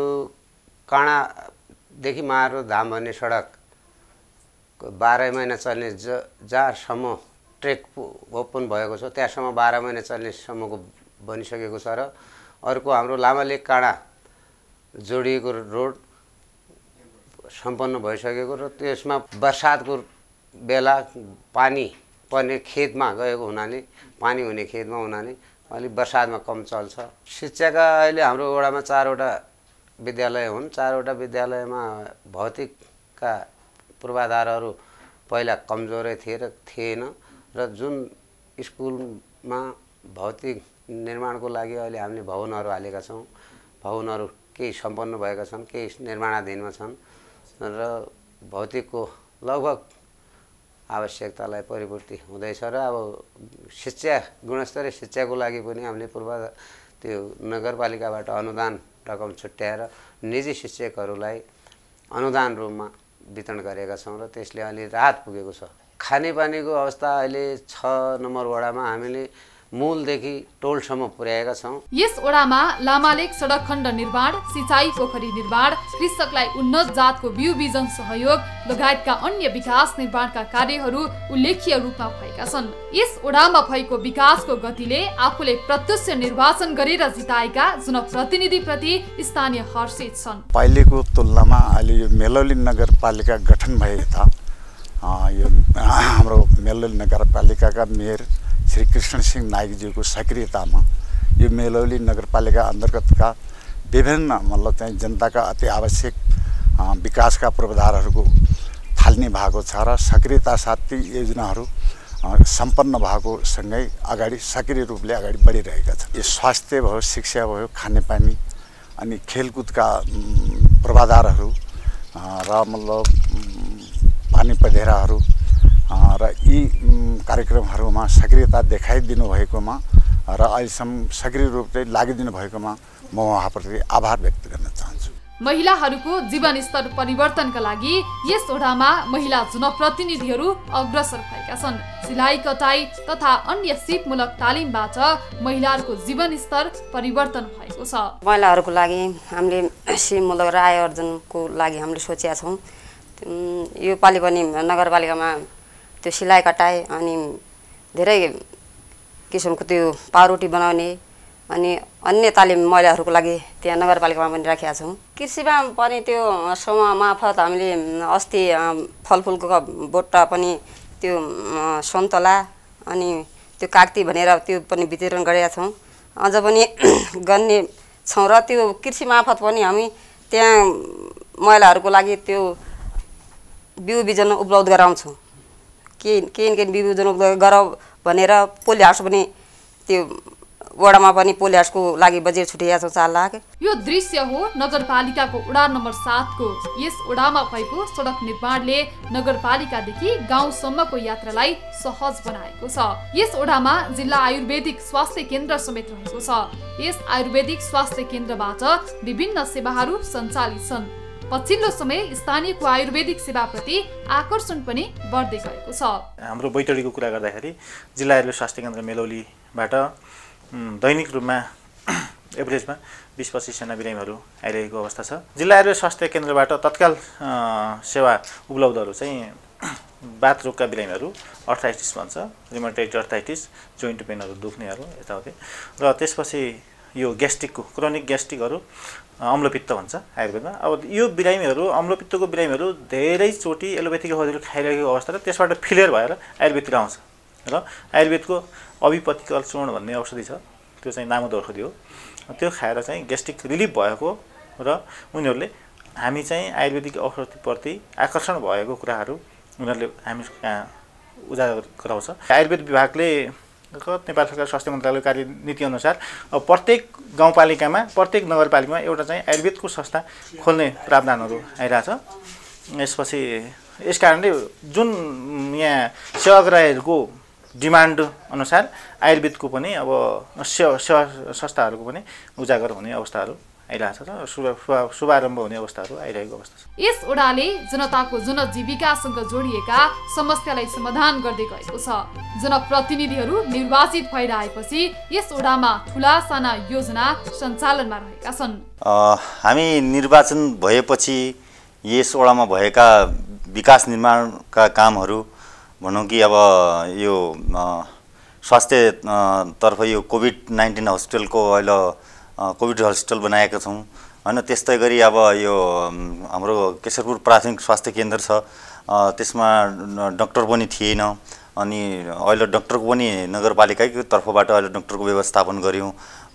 L: काँडादेखि मारो धाम भन्ने सडक बाह्र महिना चल्ने ज जहाँसम्म ट्रेक ओपन भएको छ त्यहाँसम्म बाह्र महिना चल्नेसम्मको बनिसकेको छ र अर्को हाम्रो लामालेक काँडा जोडिएको रोड सम्पन्न भइसकेको र त्यसमा बर्सातको बेला पानी पर्ने खेतमा गएको हुनाले पानी हुने खेतमा हुनाले अलिक बर्सातमा कम चल्छ। शिक्षाका अहिले हाम्रो वडामा चारवटा विद्यालय हुन्। चारवटा विद्यालयमा भौतिकका पूर्वाधारहरू पहिला कमजोरै थिए र थिएन र जुन स्कुलमा भौतिक निर्माणको लागि अहिले हामीले भवनहरू हालेका छौँ। भवनहरू केही सम्पन्न भएका छन्, केही निर्माणाधीनमा छन् र भौतिकको लगभग आवश्यकतालाई परिपूर्ति हुँदैछ र अब शिक्षा गुणस्तरीय शिक्षाको लागि पनि हामीले पूर्व त्यो नगरपालिकाबाट अनुदान रकम छुट्याएर निजी शिक्षकहरूलाई अनुदान रूपमा वितरण गरेका छौँ र त्यसले अलि राहत पुगेको छ। खानेपानीको अवस्था अहिले छ नम्बर वडामा हामीले मूलदेखि टोलसम्म पुर्याएका छौँ।
A: यस वडामा लामालेक सडक खण्ड निर्माण, सिँचाइ पोखरी निर्माण, कृषकलाई उन्नत जातको बिउ बिजन सहयोग लगायतका अन्य विकास निर्माणका कार्यहरू उल्लेख्य रूपमा भएका छन्। यस वडामा भएको विकासको गतिले आफूले प्रत्यक्ष निर्वाचन गरेर जिताएका जनप्रतिनिधिप्रति स्थानीय हर्षित छन्।
M: पहिलेको तुलनामा अहिले यो मेलौली नगरपालिका गठन भए यता यो हाम्रो मेलौली नगरपालिकाका मेयर श्री कृष्ण सिंह नाइकज्यूको सक्रियतामा यो मेलौली नगरपालिका अन्तर्गतका विभिन्न मतलब चाहिँ जनताका अति आवश्यक विकासका पूर्वाधारहरूको थाल्ने भएको छ र सक्रियता साथ ती योजनाहरू सम्पन्न भएको सँगै अगाडि सक्रिय रूपले अगाडि बढिरहेका छन्। यो स्वास्थ्य भयो, शिक्षा भयो, खानेपानी अनि खेलकुदका पूर्वाधारहरू र मतलब पानी पधेराहरू र यी कार्यक्रमहरूमा सक्रियता देखाइदिनु भएकोमा र अहिलेसम्म सक्रिय रूपले लागिदिनु भएकोमा म उहाँप्रति आभार व्यक्त गर्न चाहन्छु।
A: महिलाहरूको जीवनस्तर परिवर्तनका लागि यस ओडामा महिला जनप्रतिनिधिहरू अग्रसर भएका छन्। सिलाइ कटाई तथा अन्य सिपमूलक तालिमबाट महिलाहरूको जीवनस्तर परिवर्तन भएको छ।
N: महिलाहरूको लागि हामीले सिपमूलक र आय अर्जनको लागि हामीले सोचेका छौँ। यो पालि पनि नगरपालिकामा त्यो सिलाइ कटाई अनि धेरै किसिमको त्यो पाउरोटी बनाउने अनि अन्य तालिम महिलाहरूको लागि त्यहाँ नगरपालिकामा पनि राखेका छौँ। कृषिमा पनि त्यो समूह मार्फत हामीले अस्ति फलफुलको बोटा पनि त्यो सन्तोला अनि त्यो काग्ती भनेर त्यो पनि वितरण गरेका छौँ। अझ पनि गर्ने छौँ र त्यो कृषि मार्फत पनि हामी त्यहाँ महिलाहरूको लागि त्यो बिउ बिजन उपलब्ध गराउँछौँ। के के के बिउ बिजन उपलब्ध गराउ भनेर पोली हाउस पनि त्यो वडामा पनि पोली हाउसको लागि बजेट छुटेका छौँ चार लाख।
A: यो दृश्य हो नगरपालिकाको वडा नम्बर सातको। यस वडामा भएको सडक निर्माणले नगरपालिकादेखि गाउँसम्मको यात्रालाई सहज बनाएको छ। यस वडामा जिल्ला आयुर्वेदिक स्वास्थ्य केन्द्र समेत रहेको छ। यस आयुर्वेदिक स्वास्थ्य केन्द्रबाट विभिन्न सेवाहरू सञ्चालित छन्। पछिल्लो समय स्थानीयको आयुर्वेदिक सेवाप्रति आकर्षण पनि बढ्दै गएको छ।
O: हाम्रो बैतडीको कुरा गर्दाखेरि जिल्ला आयुर्वेद स्वास्थ्य केन्द्र मेलौलीबाट दैनिक रूपमा एभरेजमा बिस पच्चिसजना बिरामीहरू आइरहेको अवस्था छ। जिल्ला आयुर्वेद स्वास्थ्य केन्द्रबाट तत्काल सेवा उपलब्धहरू चाहिँ बाथ रोगका बिरामीहरू, अर्थराइटिस भन्छ, रिमेटोइड अर्थराइटिस, जोइन्ट पेनहरू दुख्नेहरू यताउति, र त्यसपछि यो ग्यास्ट्रिकको क्रोनिक ग्यास्ट्रिकहरू अम्लपित्त भन्छ आयुर्वेदमा। अब यो बिरामीहरू अम्लपित्तको बिरामीहरू धेरैचोटि एलोपेथिक औषधिहरू खाइरहेको अवस्था र त्यसबाट फिलियर भएर आयुर्वेदतिर आउँछ र आयुर्वेदको अभिपतिकल चूर्ण भन्ने औषधि छ, त्यो चाहिँ नामद औषधि हो। त्यो खाएर चाहिँ ग्यास्ट्रिक रिलिफ भएको र उनीहरूले हामी चाहिँ आयुर्वेदिक औषधिप्रति आकर्षण भएको कुराहरू उनीहरूले हामी कहाँ उजागर गराउँछ। आयुर्वेद विभागले नेपाल सरकार स्वास्थ्य मन्त्रालय कार्यनीति अनुसार अब प्रत्येक गाउँपालिकामा प्रत्येक नगरपालिकामा एउटा चाहिँ आयुर्वेदको संस्था खोल्ने प्रावधानहरू आइरहेछ। यसपछि यस कारणले जुन यहाँ सेवाग्राहीहरूको डिमान्ड अनुसार आयुर्वेदको पनि अब सेवा सेवा संस्थाहरूको पनि उजागर हुने अवस्थाहरू आइरहेछ र शुभारम्भ हुने अवस्थाहरू आइरहेको अवस्था छ।
A: यस ओडाले जनताको जनजीविकासँग जोडिएका समस्यालाई समाधान गर्दै गएको छ। जनप्रतिनिधिहरू निर्वाचित भएर आएपछि यस ओडामा ठुला साना योजना सञ्चालनमा रहेका छन्।
P: हामी निर्वाचन भएपछि यस ओडामा भएका विकास निर्माणका कामहरू भनौँ कि अब यो स्वास्थ्य तर्फ यो कोभिड नाइन्टिन हस्पिटलको अहिले कोभिड हस्पिटल बनाएका छौँ होइन। त्यस्तै गरी अब यो हाम्रो केशरपुर प्राथमिक स्वास्थ्य केन्द्र छ, त्यसमा डाक्टर पनि थिएन, अनि अहिले डाक्टरको पनि नगरपालिकाकै तर्फबाट अहिले डाक्टरको व्यवस्थापन गऱ्यौँ।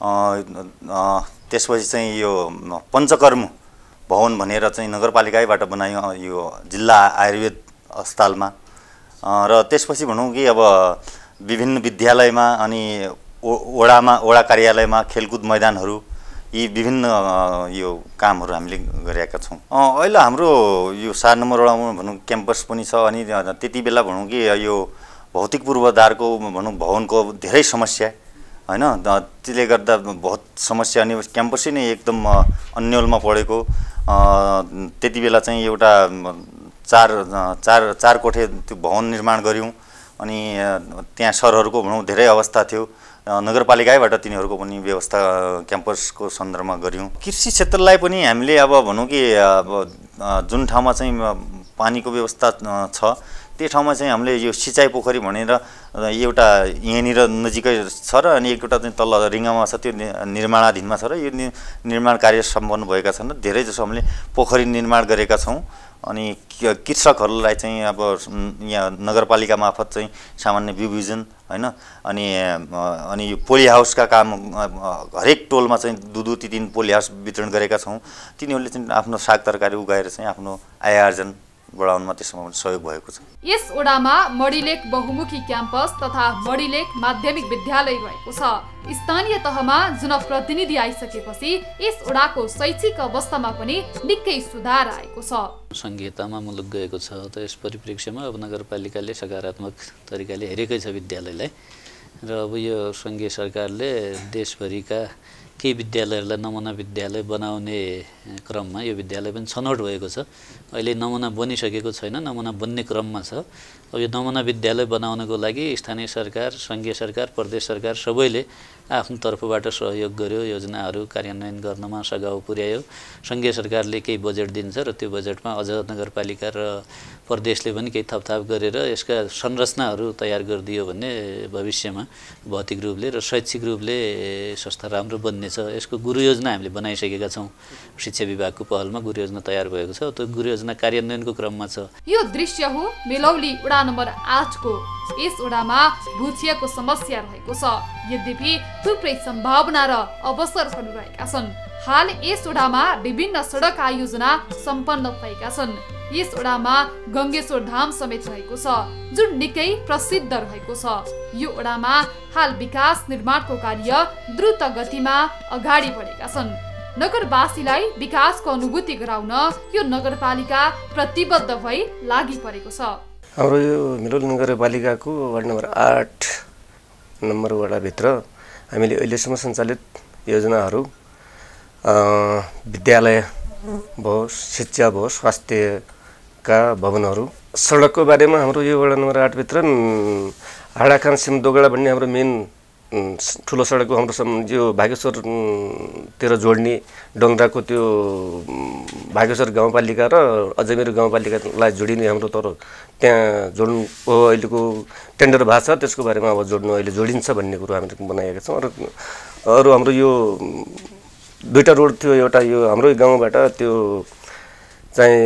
P: त्यसपछि चाहिँ यो पञ्चकर्म भवन भनेर चाहिँ नगरपालिकाबाट बनायौँ यो जिल्ला आयुर्वेद अस्पतालमा। र त्यसपछि भनौँ कि अब विभिन्न विद्यालयमा अनि वडामा वडा कार्यालयमा खेलकुद मैदानहरू, यी विभिन्न यो कामहरू हामीले गरेका छौँ। अहिले हाम्रो यो सात नम्बर वडामा भनौँ क्याम्पस पनि छ, अनि त्यति बेला भनौँ कि यो भौतिक पूर्वाधारको भनौँ भवनको धेरै समस्या होइन, त्यसले गर्दा बहुत समस्या, अनि क्याम्पसै नै एकदम अन्यलमा पढेको। त्यति बेला चाहिँ एउटा चार चार चार कोठे त्यो भवन निर्माण गऱ्यौँ, अनि त्यहाँ सरहरूको भनौँ धेरै अवस्था थियो। नगरपालिकाबाट तिनीहरूको पनि व्यवस्था क्याम्पसको सन्दर्भमा गऱ्यौँ। कृषि क्षेत्रलाई पनि हामीले अब भनौँ कि अब जुन ठाउँमा चाहिँ पानीको व्यवस्था छ त्यो ठाउँमा चाहिँ हामीले यो सिँचाइ पोखरी भनेर एउटा यहाँनिर नजिकै छ र अनि एउटा चाहिँ तल रिङ्गामा छ, त्यो निर्माणाधीनमा छ र यो निर्माण कार्य सम्पन्न भएका छन् र धेरै जसो हामीले पोखरी निर्माण गरेका छौँ। अनि कृषकहरूलाई चाहिँ अब यहाँ नगरपालिका मार्फत चाहिँ सामान्य बिउ बिजन होइन, अनि अनि यो पोली हाउसका काम हरेक टोलमा चाहिँ दुई दुई तिन तिन पोली हाउस वितरण गरेका छौँ। तिनीहरूले चाहिँ आफ्नो साग तरकारी उगाएर चाहिँ आफ्नो आय आर्जन बढाउनमा त्यसमा सहयोग भएको छ।
A: यस ओडामा मणिलेक बहुमुखी क्याम्पस तथा मणिलेक माध्यमिक विद्यालय रहेको छ। स्थानीय तहमा जनप्रतिनिधि आइसकेपछि यस ओडाको शैक्षिक अवस्थामा पनि निकै सुधार आएको छ।
Q: संहितामा मुलुक गएको छ, त यस परिप्रेक्ष्यमा अब नगरपालिकाले सकारात्मक तरिकाले हेरेकै छ विद्यालयलाई। र अब यो सङ्घीय सरकारले देशभरिका केही विद्यालयहरूलाई नमुना विद्यालय बनाउने क्रममा यो विद्यालय पनि छनौट भएको छ। अहिले नमुना बनिसकेको छैन, नमुना बन्ने क्रममा छ। अब यो नमुना विद्यालय बनाउनको लागि स्थानीय सरकार, सङ्घीय सरकार, प्रदेश सरकार सबैले आफ्नो तर्फबाट सहयोग गर्यो, योजनाहरू कार्यान्वयन गर्नमा सघाउ पुर्यायो। सङ्घीय सरकारले केही बजेट दिन्छ र त्यो बजेटमा अझ नगरपालिका र प्रदेशले पनि केही थपथाप गरेर यसका संरचनाहरू तयार गरिदियो भने भविष्यमा भौतिक रूपले र शैक्षिक रूपले संस्था राम्रो बन्नेछ। यसको गुरु योजना हामीले बनाइसकेका छौँ। शिक्षा विभागको पहलमा गुरु योजना तयार भएको छ, त्यो गुरु योजना कार्यान्वयनको क्रममा छ।
A: यो दृश्य हो मेलौली वडा नम्बर आठको। यस वडामा भूक्षयको समस्या रहेको छ, यद्यपि थुप्रै सम्भावना र अवसरहरू रहेका छन्। हाल यस वडामा विभिन्न सडक आयोजना सम्पन्न भएका छन्। यस वडामा गङ्गेश्वर धाम समेत रहेको छ, जुन निकै प्रसिद्ध रहेको छ। यो वडामा हाल विकास निर्माणको कार्य द्रुत गतिमा अगाडि बढेका छन्। नगरवासीलाई विकासको अनुभूति गराउन यो नगरपालिका प्रतिबद्ध भई लागि परेको छ।
R: हाम्रो यो मेलौली नगरपालिकाको वार्ड नम्बर आठ नम्बर वडाभित्र हामीले अहिलेसम्म सञ्चालित योजनाहरू विद्यालय भयो, शिक्षा भयो, स्वास्थ्यका भवनहरू, सडकको बारेमा हाम्रो यो वडा नम्बर आठभित्र हाडाखान सिमदोगडा भन्ने हाम्रो मेन ठुलो सडक हो। हाम्रो यो भागेश्वरतिर जोड्ने डोङ्ग्राको त्यो भागेश्वर गाउँपालिका र अजमेर गाउँपालिकालाई जोडिने हाम्रो तर त्यहाँ जोड्नु अहिलेको टेन्डर भएको छ, त्यसको बारेमा अब जोड्नु अहिले जोडिन्छ भन्ने कुरो हामीले बनाएका छौँ। र अरू हाम्रो यो दुईवटा रोड थियो, एउटा यो हाम्रो गाउँबाट त्यो चाहिँ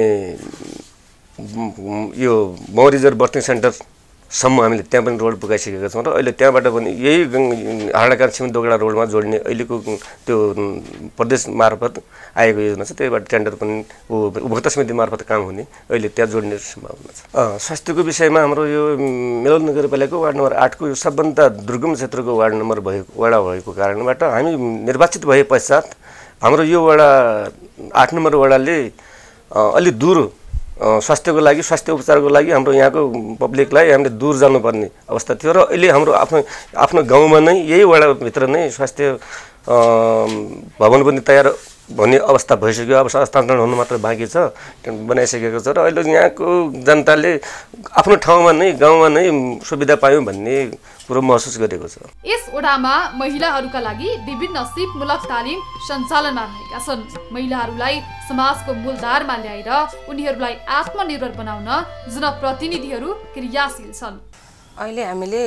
R: यो मौरिजर बस्ने सेन्टरसम्म हामीले त्यहाँ पनि रोड पुगाइसकेका छौँ। र अहिले त्यहाँबाट पनि यही हाडाकान सिमदोगडा रोडमा जोड्ने अहिलेको त्यो प्रदेश मार्फत आएको योजना छ, त्यहीबाट टेन्डर पनि उपभोक्ता समिति मार्फत काम हुने, अहिले त्यहाँ जोड्ने सम्भावना छ। स्वास्थ्यको विषयमा हाम्रो यो मेलौली नगरपालिकाको वार्ड नम्बर आठको यो सबभन्दा दुर्गम क्षेत्रको वार्ड नम्बर भएको वडा भएको कारणबाट हामी निर्वाचित भए पश्चात हाम्रो यो वडा आठ नम्बर वडाले अलि दूर स्वास्थ्यको लागि, स्वास्थ्य उपचारको लागि हाम्रो यहाँको पब्लिकलाई हामीले दूर जानुपर्ने अवस्था थियो। र अहिले हाम्रो आफ्नो आफ्नो गाउँमा नै यही वडाभित्र नै स्वास्थ्य भवन पनि तयार भन्ने अवस्था भइसक्यो। अब हस्तान्तरण हुनु मात्र बाँकी छ, बनाइसकेको छ। र अहिले यहाँको जनताले आफ्नो ठाउँमा नै, गाउँमा नै सुविधा पायौँ भन्ने कुरो महसुस गरेको छ।
A: यस वडामा महिलाहरूका लागि विभिन्न सिपमूलक तालिम सञ्चालनमा रहेका छन्। महिलाहरूलाई समाजको मूलधारमा ल्याएर उनीहरूलाई आत्मनिर्भर बनाउन जनप्रतिनिधिहरू क्रियाशील छन्।
S: अहिले हामीले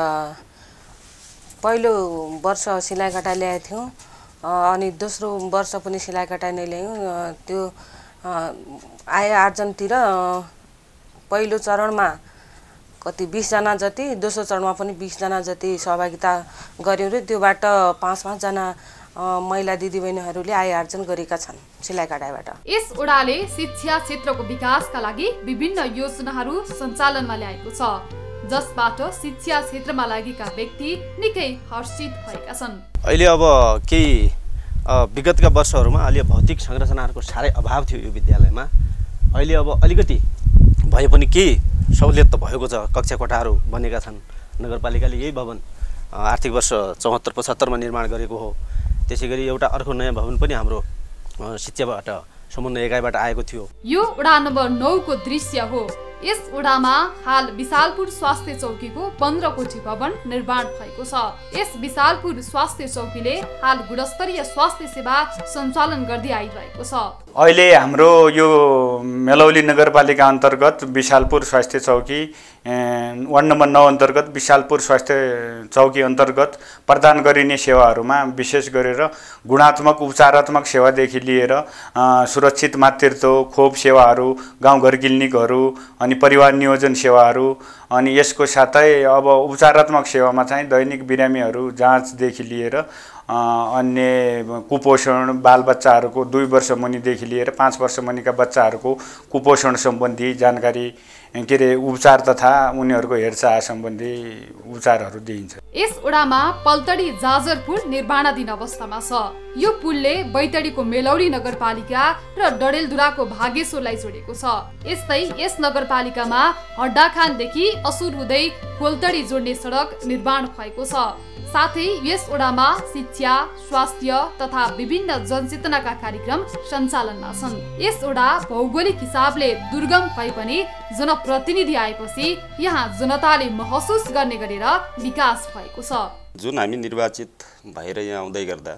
S: पहिलो वर्ष सिलाइ कटाइ ल्याएका थियौँ अनि दोस्रो वर्ष पनि सिलाइ कटाइ नै ल्यायौँ। त्यो आय आर्जनतिर पहिलो चरणमा कति बिसजना जति, दोस्रो चरणमा पनि बिसजना जति सहभागिता गऱ्यौँ र त्योबाट पाँच पाँचजना महिला दिदीबहिनीहरूले आय आर्जन गरेका छन् सिलाइ कटाइबाट।
A: यस वडाले शिक्षा क्षेत्रको विकासका लागि विभिन्न योजनाहरू सञ्चालनमा ल्याएको छ, जसबाट शिक्षा क्षेत्रमा लागेका व्यक्ति निकै हर्षित भएका छन्।
T: अहिले अब केही विगतका वर्षहरूमा अलि भौतिक संरचनाहरूको साह्रै अभाव थियो यो विद्यालयमा। अहिले अब अलिकति भए पनि केही सहुलियत त भएको छ, कक्षा कोठाहरू बनेका छन्। नगरपालिकाले यही भवन आर्थिक वर्ष चौहत्तर पचहत्तरमा निर्माण गरेको हो। त्यसै गरी एउटा अर्को नयाँ भवन पनि हाम्रो शिक्षाबाट समन्वय एकाइबाट आएको थियो।
A: यो वडा नम्बर नौ को दृश्य हो। यस वडामा हाल विशालपुर स्वास्थ्य चौकीको पन्ध्र कोठी भवन निर्माण भएको छ। यस विशालपुर स्वास्थ्य चौकीले हाल गुणस्तरीय स्वास्थ्य सेवा सञ्चालन गर्दै आइरहेको छ।
U: अहिले हाम्रो यो मेलौली नगरपालिका अन्तर्गत विशालपुर स्वास्थ्य चौकी वार्ड नम्बर नौ अन्तर्गत विशालपुर स्वास्थ्य चौकी अन्तर्गत प्रदान गरिने सेवाहरूमा विशेष गरेर गुणात्मक उपचारात्मक सेवादेखि लिएर सुरक्षित मातृत्व खोप सेवाहरू, गाउँघर क्लिनिकहरू, अनि परिवार नियोजन सेवाहरू, अनि यसको साथै अब उपचारात्मक सेवामा चाहिँ दैनिक बिरामीहरू जाँचदेखि लिएर अन्य कुपोषण, बालबच्चाहरूको दुई वर्ष मुनिदेखि लिएर पाँच वर्ष मुनिका बच्चाहरूको कुपोषण सम्बन्धी जानकारी के अरे उपचार तथा उनीहरूको हेरचाह सम्बन्धी उपचारहरू दिइन्छ।
A: यस ओडामा पल्तडी जाजरपुर निर्माणाधीन अवस्थामा छ। यो पुलले बैतडीको मेलौली नगरपालिका र डडेलधुराको भागेश्वरलाई जोडेको छ। यस्तै यस नगरपालिकामा हड्डाखानदेखि असुर हुँदै कोलतडी जोड्ने सडक निर्माण भएको छ। साथै यस ओडामा शिक्षा, स्वास्थ्य तथा विभिन्न जनचेतनाका कार्यक्रम सञ्चालनमा छन्। यस ओडा भौगोलिक हिसाबले दुर्गम भए पनि जनप्रतिनिधि आएपछि यहाँ जनताले महसुस गर्ने गरेर विकास भएको छ।
B: जुन हामी निर्वाचित भएर यहाँ आउँदै गर्दा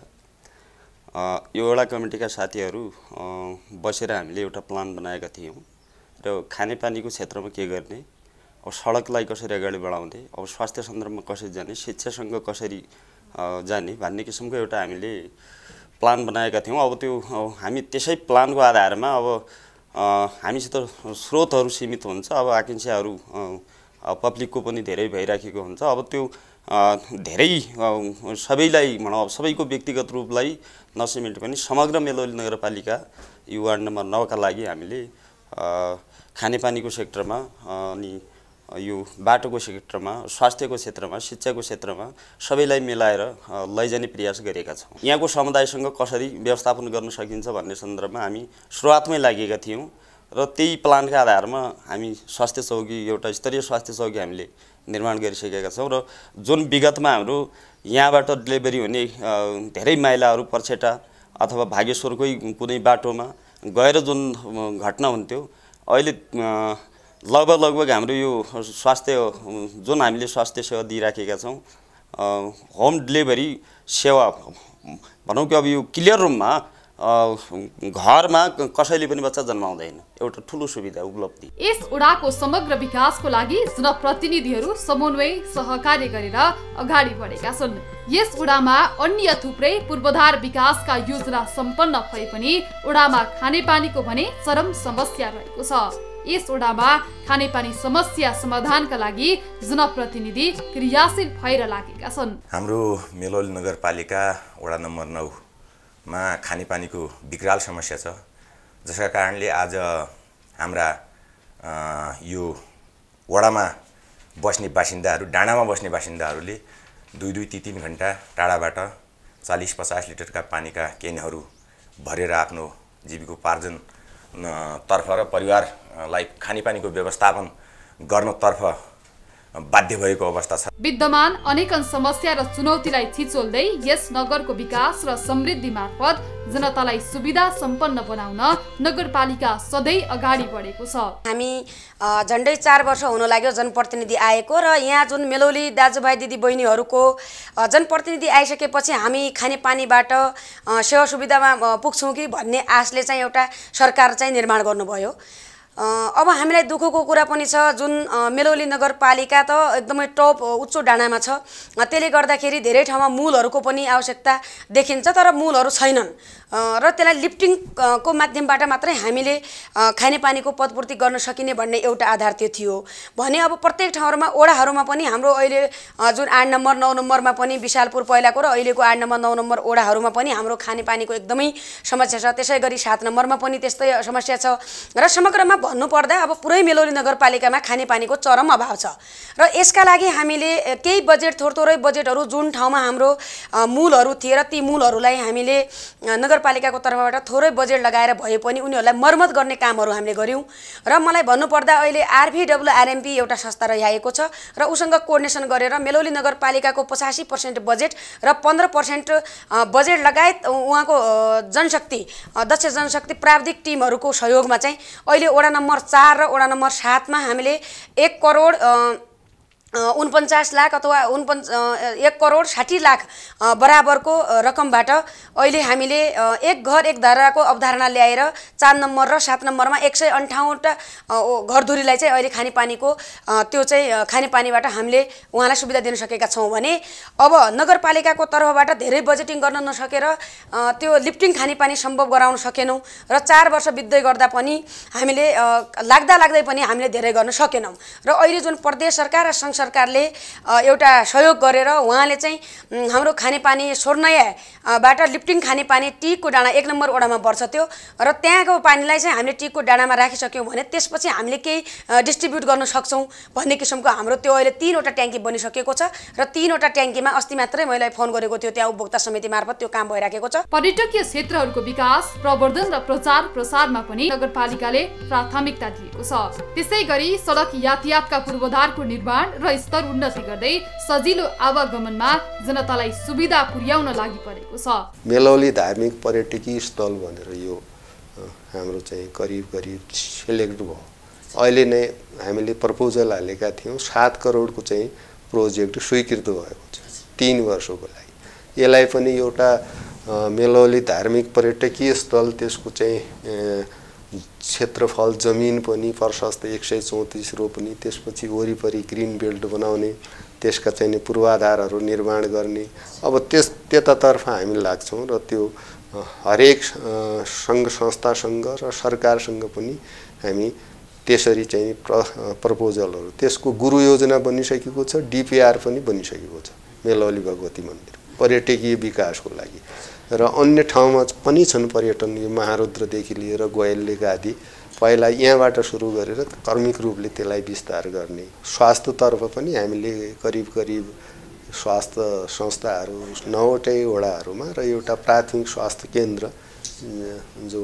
B: यो वडा कमिटीका साथीहरू बसेर हामीले एउटा प्लान बनाएका थियौँ र खानेपानीको क्षेत्रमा के गर्ने, अब सडकलाई कसरी अगाडि बढाउने, अब स्वास्थ्य सन्दर्भमा कसरी जाने, शिक्षासँग कसरी जाने भन्ने किसिमको एउटा हामीले प्लान बनाएका थियौँ। अब त्यो हामी त्यसै प्लानको आधारमा अब हामीसित स्रोतहरू सीमित हुन्छ, अब आकांक्षाहरू पब्लिकको पनि धेरै भइराखेको हुन्छ। अब त्यो धेरै सबैलाई भनौँ, सबैको व्यक्तिगत रूपलाई नसिमेट पनि समग्र मेलौली नगरपालिका यो वार्ड नम्बर नौका लागि हामीले खानेपानीको सेक्टरमा अनि यो बाटोको सेक्टरमा, स्वास्थ्यको क्षेत्रमा, शिक्षाको क्षेत्रमा सबैलाई मिलाएर लैजाने प्रयास गरेका छौँ। यहाँको समुदायसँग कसरी व्यवस्थापन गर्न सकिन्छ भन्ने सन्दर्भमा हामी सुरुवातमै लागेका थियौँ र त्यही प्लानका आधारमा हामी स्वास्थ्य चौकी, एउटा स्तरीय स्वास्थ्य चौकी हामीले निर्माण गरिसकेका छौँ र जुन विगतमा हाम्रो यहाँबाट डेलिभरी हुने धेरै महिलाहरू पर्सेटा अथवा भागेश्वरकै कुनै बाटोमा गएर जुन घटना हुन्थ्यो, अहिले लगभग लगभग हाम्रो यो स्वास्थ्य जुन हामीले स्वास्थ्य सेवा दिइराखेका छौँ, होम डेलिभरी सेवा भनौँ कि अब यो क्लियर रूपमा घरमा कसैले पनि बच्चा जन्माउँदैन, एउटा ठुलो सुविधा उपलब्धि।
A: यस ओडाको समग्र विकासको लागि जनप्रतिनिधिहरू समन्वय सहकार्य गरेर अगाडि बढेका छन्। यस ओडामा अन्य थुप्रै पूर्वाधार विकासका योजना सम्पन्न भए पनि ओडामा खानेपानीको भने चरम समस्या रहेको छ। यस ओडामा खानेपानी समस्या समाधानका लागि जनप्रतिनिधि क्रियाशील भएर लागेका छन्।
V: हाम्रो मेलौली नगरपालिका वडा नम्बर नौ मा खानेपानीको विकराल समस्या छ, जसका कारणले आज हाम्रा यो वडामा बस्ने बासिन्दाहरू, डाँडामा बस्ने बासिन्दाहरूले दुई दुई तिन तिन घन्टा टाढाबाट चालिस पचास लिटरका पानीका क्यानहरू भरेर आफ्नो जीविकोपार्जन तर्फ र परिवारलाई खानेपानीको व्यवस्थापन गर्नतर्फ बाध्य भएको अवस्था छ।
A: विद्यमान अनेकन समस्या र चुनौतीलाई छिचोल्दै यस नगरको विकास र समृद्धि मार्फत जनतालाई सुविधा सम्पन्न बनाउन नगरपालिका सधैँ अगाडि बढेको छ।
C: हामी झन्डै चार वर्ष हुन लाग्यो जनप्रतिनिधि आएको र यहाँ जुन मेलौली दाजुभाइ दिदी बहिनीहरूको जनप्रतिनिधि आइसकेपछि हामी खानेपानीबाट सेवा सुविधामा पुग्छौँ कि भन्ने आशले चाहिँ एउटा सरकार चाहिँ निर्माण गर्नुभयो। अब हामीलाई दुःखको कुरा पनि छ, जुन मेलौली नगरपालिका त एकदमै टप उच्च डाँडामा छ, त्यसले गर्दाखेरि धेरै ठाउँमा मूलहरूको पनि आवश्यकता देखिन्छ, तर मूलहरू छैनन् र त्यसलाई लिफ्टिङको माध्यमबाट मात्रै हामीले खानेपानीको पदपूर्ति गर्न सकिने भन्ने एउटा आधार त्यो थियो भने अब प्रत्येक ठाउँहरूमा ओडाहरूमा पनि हाम्रो अहिले जुन आठ नम्बर नौ नम्बरमा पनि विशालपुर पहिलाको र अहिलेको आठ नम्बर नौ नम्बर ओडाहरूमा पनि हाम्रो खानेपानीको एकदमै समस्या छ। त्यसै गरी सात नम्बरमा पनि त्यस्तै समस्या छ र समग्रमा भन्नुपर्दा अब पुरै मेलौली नगरपालिकामा खानेपानीको चरम अभाव छ र यसका लागि हामीले केही बजेट थोरथोरै बजेटहरू जुन ठाउँमा हाम्रो मूलहरू थिए र ती मूलहरूलाई हामीले नगरपालिकाको तर्फबाट थोरै बजेट लगाएर भए पनि उनीहरूलाई मर्मत गर्ने कामहरू हामीले गऱ्यौँ र मलाई भन्नुपर्दा अहिले आरभीडब्ल्युआरएमपी एउटा संस्था रहिआएको छ र उसँग कोर्डिनेसन गरेर मेलौली नगरपालिकाको पचासी पर्सेन्ट बजेट र पन्ध्र पर्सेन्ट बजेट लगायत उहाँको जनशक्ति दक्ष जनशक्ति प्राविधिक टिमहरूको सहयोगमा चाहिँ अहिले वडा नम्बर चार र वडा नम्बर सातमा हामीले एक करोड उनपचास लाख अथवा उनपन्च एक करोड साठी लाख बराबरको रकमबाट अहिले हामीले एक घर एक धाराको अवधारणा ल्याएर चार नम्बर र सात नम्बरमा एक सय अन्ठाउन्नवटा घरधुरीलाई चाहिँ अहिले खानेपानीको त्यो चाहिँ खानेपानीबाट हामीले उहाँलाई सुविधा दिन सकेका छौँ भने अब नगरपालिकाको तर्फबाट धेरै बजेटिङ गर्न नसकेर त्यो लिफ्टिङ खानेपानी सम्भव गराउन सकेनौँ र चार वर्ष बित्दै गर्दा पनि हामीले लाग्दा लाग्दै पनि हामीले धेरै गर्न सकेनौँ र अहिले जुन प्रदेश सरकार र सङ्घ सरकारले एउटा सहयोग गरेर उहाँले चाहिँ हाम्रो खानेपानी स्वर्णयाबाट लिफ्टिङ खानेपानी टिकको डाँडा एक नम्बर वडामा पर्छ त्यो र त्यहाँको पानीलाई चाहिँ हामीले टिकको डाँडामा राखिसक्यौँ भने त्यसपछि हामीले केही डिस्ट्रिब्युट गर्न सक्छौँ भन्ने किसिमको हाम्रो त्यो अहिले तीनवटा ट्याङ्की बनिसकेको छ र तीनवटा ट्याङ्कीमा अस्ति मात्रै मैले फोन गरेको थियो त्यहाँ उपभोक्ता समिति मार्फत त्यो काम भइराखेको छ।
A: पर्यटकीय क्षेत्रहरूको विकास प्रवर्धन र प्रचार प्रसारमा पनि नगरपालिकाले प्राथमिकता दिएको छ। त्यसै गरी सडक यातायातका पूर्वाधारको निर्माण र स्तर उन्नति गर्दै सजिलो आवागमनमा जनतालाई सुविधा पुर्याउन लागि परेको छ।
D: मेलौली धार्मिक पर्यटकीय स्थल भनेर यो हाम्रो चाहिँ करिब करिब सिलेक्ट भयो। अहिले नै हामीले प्रपोजल हालेका थियौँ सात करोडको चाहिँ प्रोजेक्ट स्वीकृत भएको छ तीन वर्षको लागि। यसलाई पनि एउटा मेलौली धार्मिक पर्यटकीय स्थल त्यसको चाहिँ क्षेत्रफल जमिन पनि प्रशस्त एक सय चौतिस रोप्ने त्यसपछि वरिपरि ग्रिन बेल्ट बनाउने त्यसका चाहिँ पूर्वाधारहरू निर्माण गर्ने अब त्यस त्यतातर्फ हामी लाग्छौँ र त्यो हरेक सङ्घ संस्थासँग र सरकारसँग पनि हामी त्यसरी चाहिँ प्र प्रपोजलहरू त्यसको गुरु योजना बनिसकेको छ डिपिआर पनि बनिसकेको छ मेलौली भगवती मन्दिर पर्यटकीय विकासको लागि र अन्य ठाउँमा पनि छन् पर्यटन यो महारुद्रदेखि लिएर गोयललेका आदि पहिला यहाँबाट सुरु गरेर कर्मिक रूपले त्यसलाई विस्तार गर्ने स्वास्थ्यतर्फ पनि हामीले करिब करिब स्वास्थ्य संस्थाहरू नौवटै वडाहरूमा र एउटा प्राथमिक स्वास्थ्य केन्द्र जो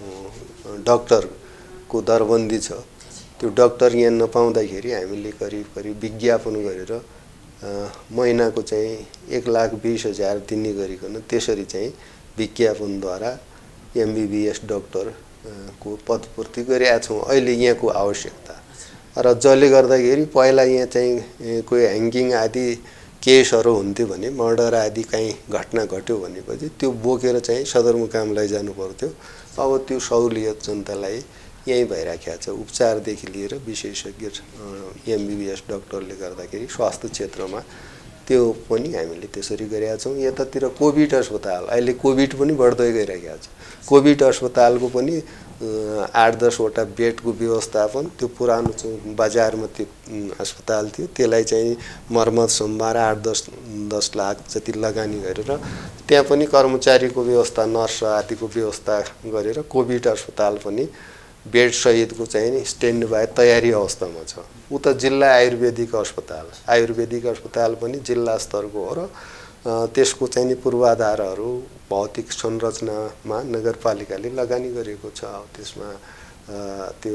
D: डाक्टरको दरबन्दी छ त्यो डाक्टर यहाँ नपाउँदाखेरि हामीले करिब करिब विज्ञापन गरेर महिनाको चाहिँ एक लाख बीस हजार दिने गरिकन त्यसरी चाहिँ विज्ञापनद्वारा एमबिबिएस डाक्टरको पदपूर्ति गरेका छौँ अहिले यहाँको आवश्यकता र जसले गर्दाखेरि पहिला यहाँ चाहिँ कोही ह्याङ्गिङ आदि केसहरू हुन्थ्यो भने मर्डर आदि कहीँ घटना घट्यो भनेपछि त्यो बोकेर चाहिँ सदरमुकाम लैजानु पर्थ्यो। अब त्यो सहुलियत जनतालाई यहीँ भइराखेको छ उपचारदेखि लिएर विशेषज्ञ एमबिबिएस डाक्टरले गर्दाखेरि स्वास्थ्य क्षेत्रमा त्यो पनि हामीले त्यसरी गरेका छौँ। यतातिर कोभिड अस्पताल अहिले कोभिड पनि बढ्दै गइरहेको छ कोभिड अस्पतालको पनि आठ दसवटा बेडको व्यवस्थापन त्यो पुरानो चाहिँ बजारमा त्यो अस्पताल थियो त्यसलाई चाहिँ मर्मत सम्भार आठ दस दस लाख जति लगानी गरेर त्यहाँ पनि कर्मचारीको व्यवस्था नर्स आदिको व्यवस्था गरेर कोभिड अस्पताल पनि बेड सहितको चाहिँ नि स्ट्यान्ड बाई तयारी अवस्थामा छ। उता जिल्ला आयुर्वेदिक अस्पताल आयुर्वेदिक अस्पताल पनि जिल्ला स्तरको हो र त्यसको चाहिँ नि पूर्वाधारहरू भौतिक संरचनामा नगरपालिकाले लगानी गरेको छ। त्यसमा त्यो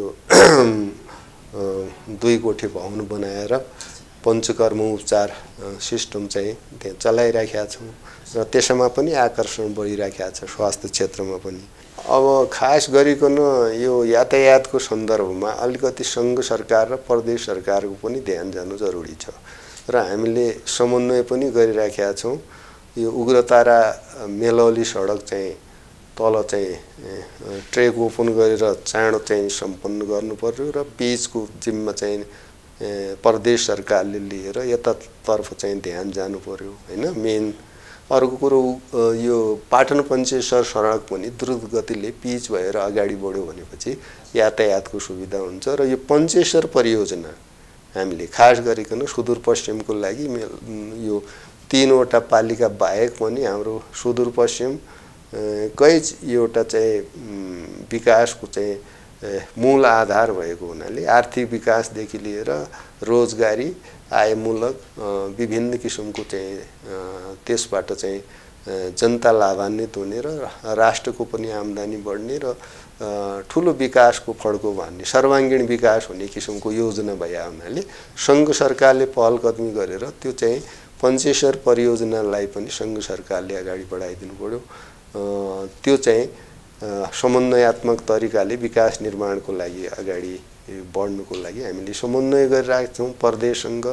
D: दुई कोठे भवन बनाएर पञ्चकर्म उपचार सिस्टम चाहिँ त्यहाँ चलाइराखेका छौँ र त्यसमा पनि आकर्षण बढिराखेको छ स्वास्थ्य क्षेत्रमा पनि। अब खास गरिकन यो यातायातको सन्दर्भमा अलिकति सङ्घ सरकार र प्रदेश सरकारको पनि ध्यान जानु जरुरी छ र हामीले समन्वय पनि गरिराखेका छौँ। यो उग्रतारा मेलौली सडक चाहिँ तल चाहिँ ट्रेक ओपन गरेर चाँडो चाहिँ सम्पन्न गर्नु पर्यो र पिचको जिम्मा चाहिँ प्रदेश सरकारले लिएर यतातर्फ चाहिँ ध्यान जानु पर्यो हैन। मेन अर्को कुरो यो पाटन पञ्चेश्वर सडक पनि द्रुत गतिले पिच भएर अगाडि बढ्यो भनेपछि यातायातको सुविधा हुन्छ र यो पञ्चेश्वर परियोजना हामीले खास गरिकन सुदूरपश्चिमको लागि यो तीनवटा पालिका बाहेक पनि हाम्रो सुदूरपश्चिम कै एउटा चाहिँ विकासको चाहिँ मूल आधार भएको हुनाले आर्थिक विकासदेखि लिएर रोजगारी आयमूलक विभिन्न किसिमको चाहिँ त्यसबाट चाहिँ जनता लाभान्वित हुने र राष्ट्रको पनि आम्दानी बढ्ने र ठुलो विकासको फड्को भन्ने सर्वाङ्गीण विकास हुने किसिमको योजना भए हुनाले सङ्घ सरकारले पहल कदमी गरेर त्यो चाहिँ पञ्चेश्वर परियोजनालाई पनि सङ्घ सरकारले अगाडि बढाइदिनु पर्यो। त्यो चाहिँ समन्वयात्मक तरिकाले विकास निर्माणको लागि अगाडि बढ्नुको लागि हामीले समन्वय गरिरहेका छौँ प्रदेशसँग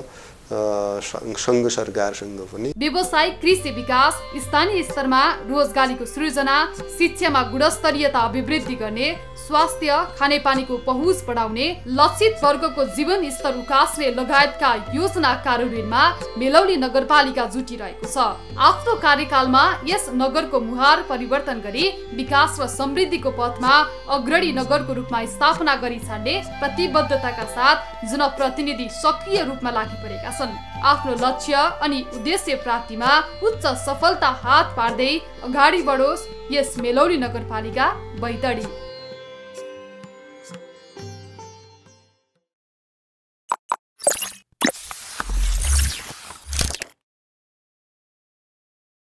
D: सङ्घ सरकारसँग पनि।
A: व्यवसायिक कृषि विकास स्थानीय स्तरमा रोजगारीको सृजना शिक्षामा गुणस्तरीयता अभिवृद्धि गर्ने स्वास्थ्य खानेपानीको पहुँच बढाउने लक्षित वर्गको जीवन स्तर उकास्ने लगायतका योजना कार्यान्वयनमा मेलौली नगरपालिका जुटिरहेको छ। आफ्नो कार्यकालमा यस नगरको मुहार परिवर्तन गरी विकास र समृद्धिको पथमा अग्रणी नगरको रूपमा स्थापना गरी छाड्ने प्रतिबद्धताका साथ जनप्रतिनिधि सक्रिय रूपमा लागिपरेका छन्। प्रशासन आफ्नो लक्ष्य अनि उद्देश्य प्राप्तिमा उच्च सफलता हात पार्दै अगाडि बढोस् यस मेलौली नगरपालिका बैतडी।